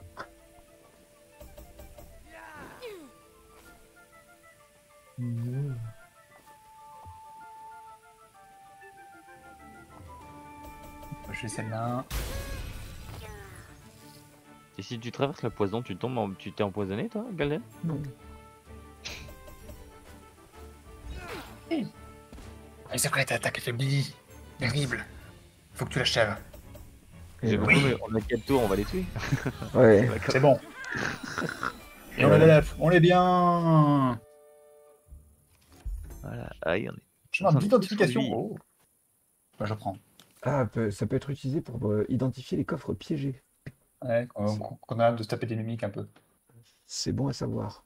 Je fais celle-là. Et si tu traverses la poison, tu t'es empoisonné toi, Galden? Non. Et c'est vrai, ta attaque affaiblie. Terrible. Faut que tu l'achèves. Et J'ai ouais. compris, mais on a 4 tours, on va les tuer. Ouais. C'est bon. Et on est on est bien. Voilà, aïe, on est. Chemin d'identification. Survie. Oh. Bah, je prends. Ah, ça peut être utilisé pour identifier les coffres piégés. Ouais, qu'on a de se taper des mimiques un peu. C'est bon à savoir.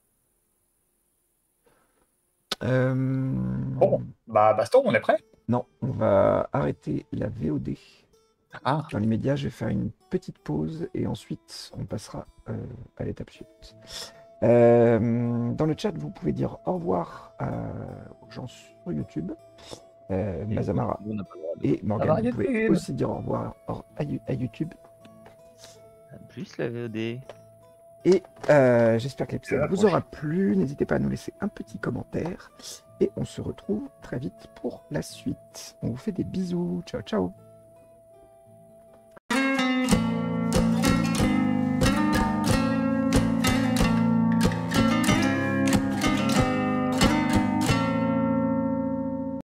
Bon, bah Baston, on est prêt? Non, on va arrêter la VOD. Ah. Dans l'immédiat, je vais faire une petite pause et ensuite on passera à l'étape suivante. Dans le chat, vous pouvez dire au revoir aux gens sur YouTube, Mazamara On n'a pas le droit de- et Morgane. revoir, Vous pouvez YouTube. aussi dire au revoir à YouTube. Plus la VOD. Et j'espère que l'épisode vous aura plu. N'hésitez pas à nous laisser un petit commentaire. Et on se retrouve très vite pour la suite. On vous fait des bisous. Ciao, ciao.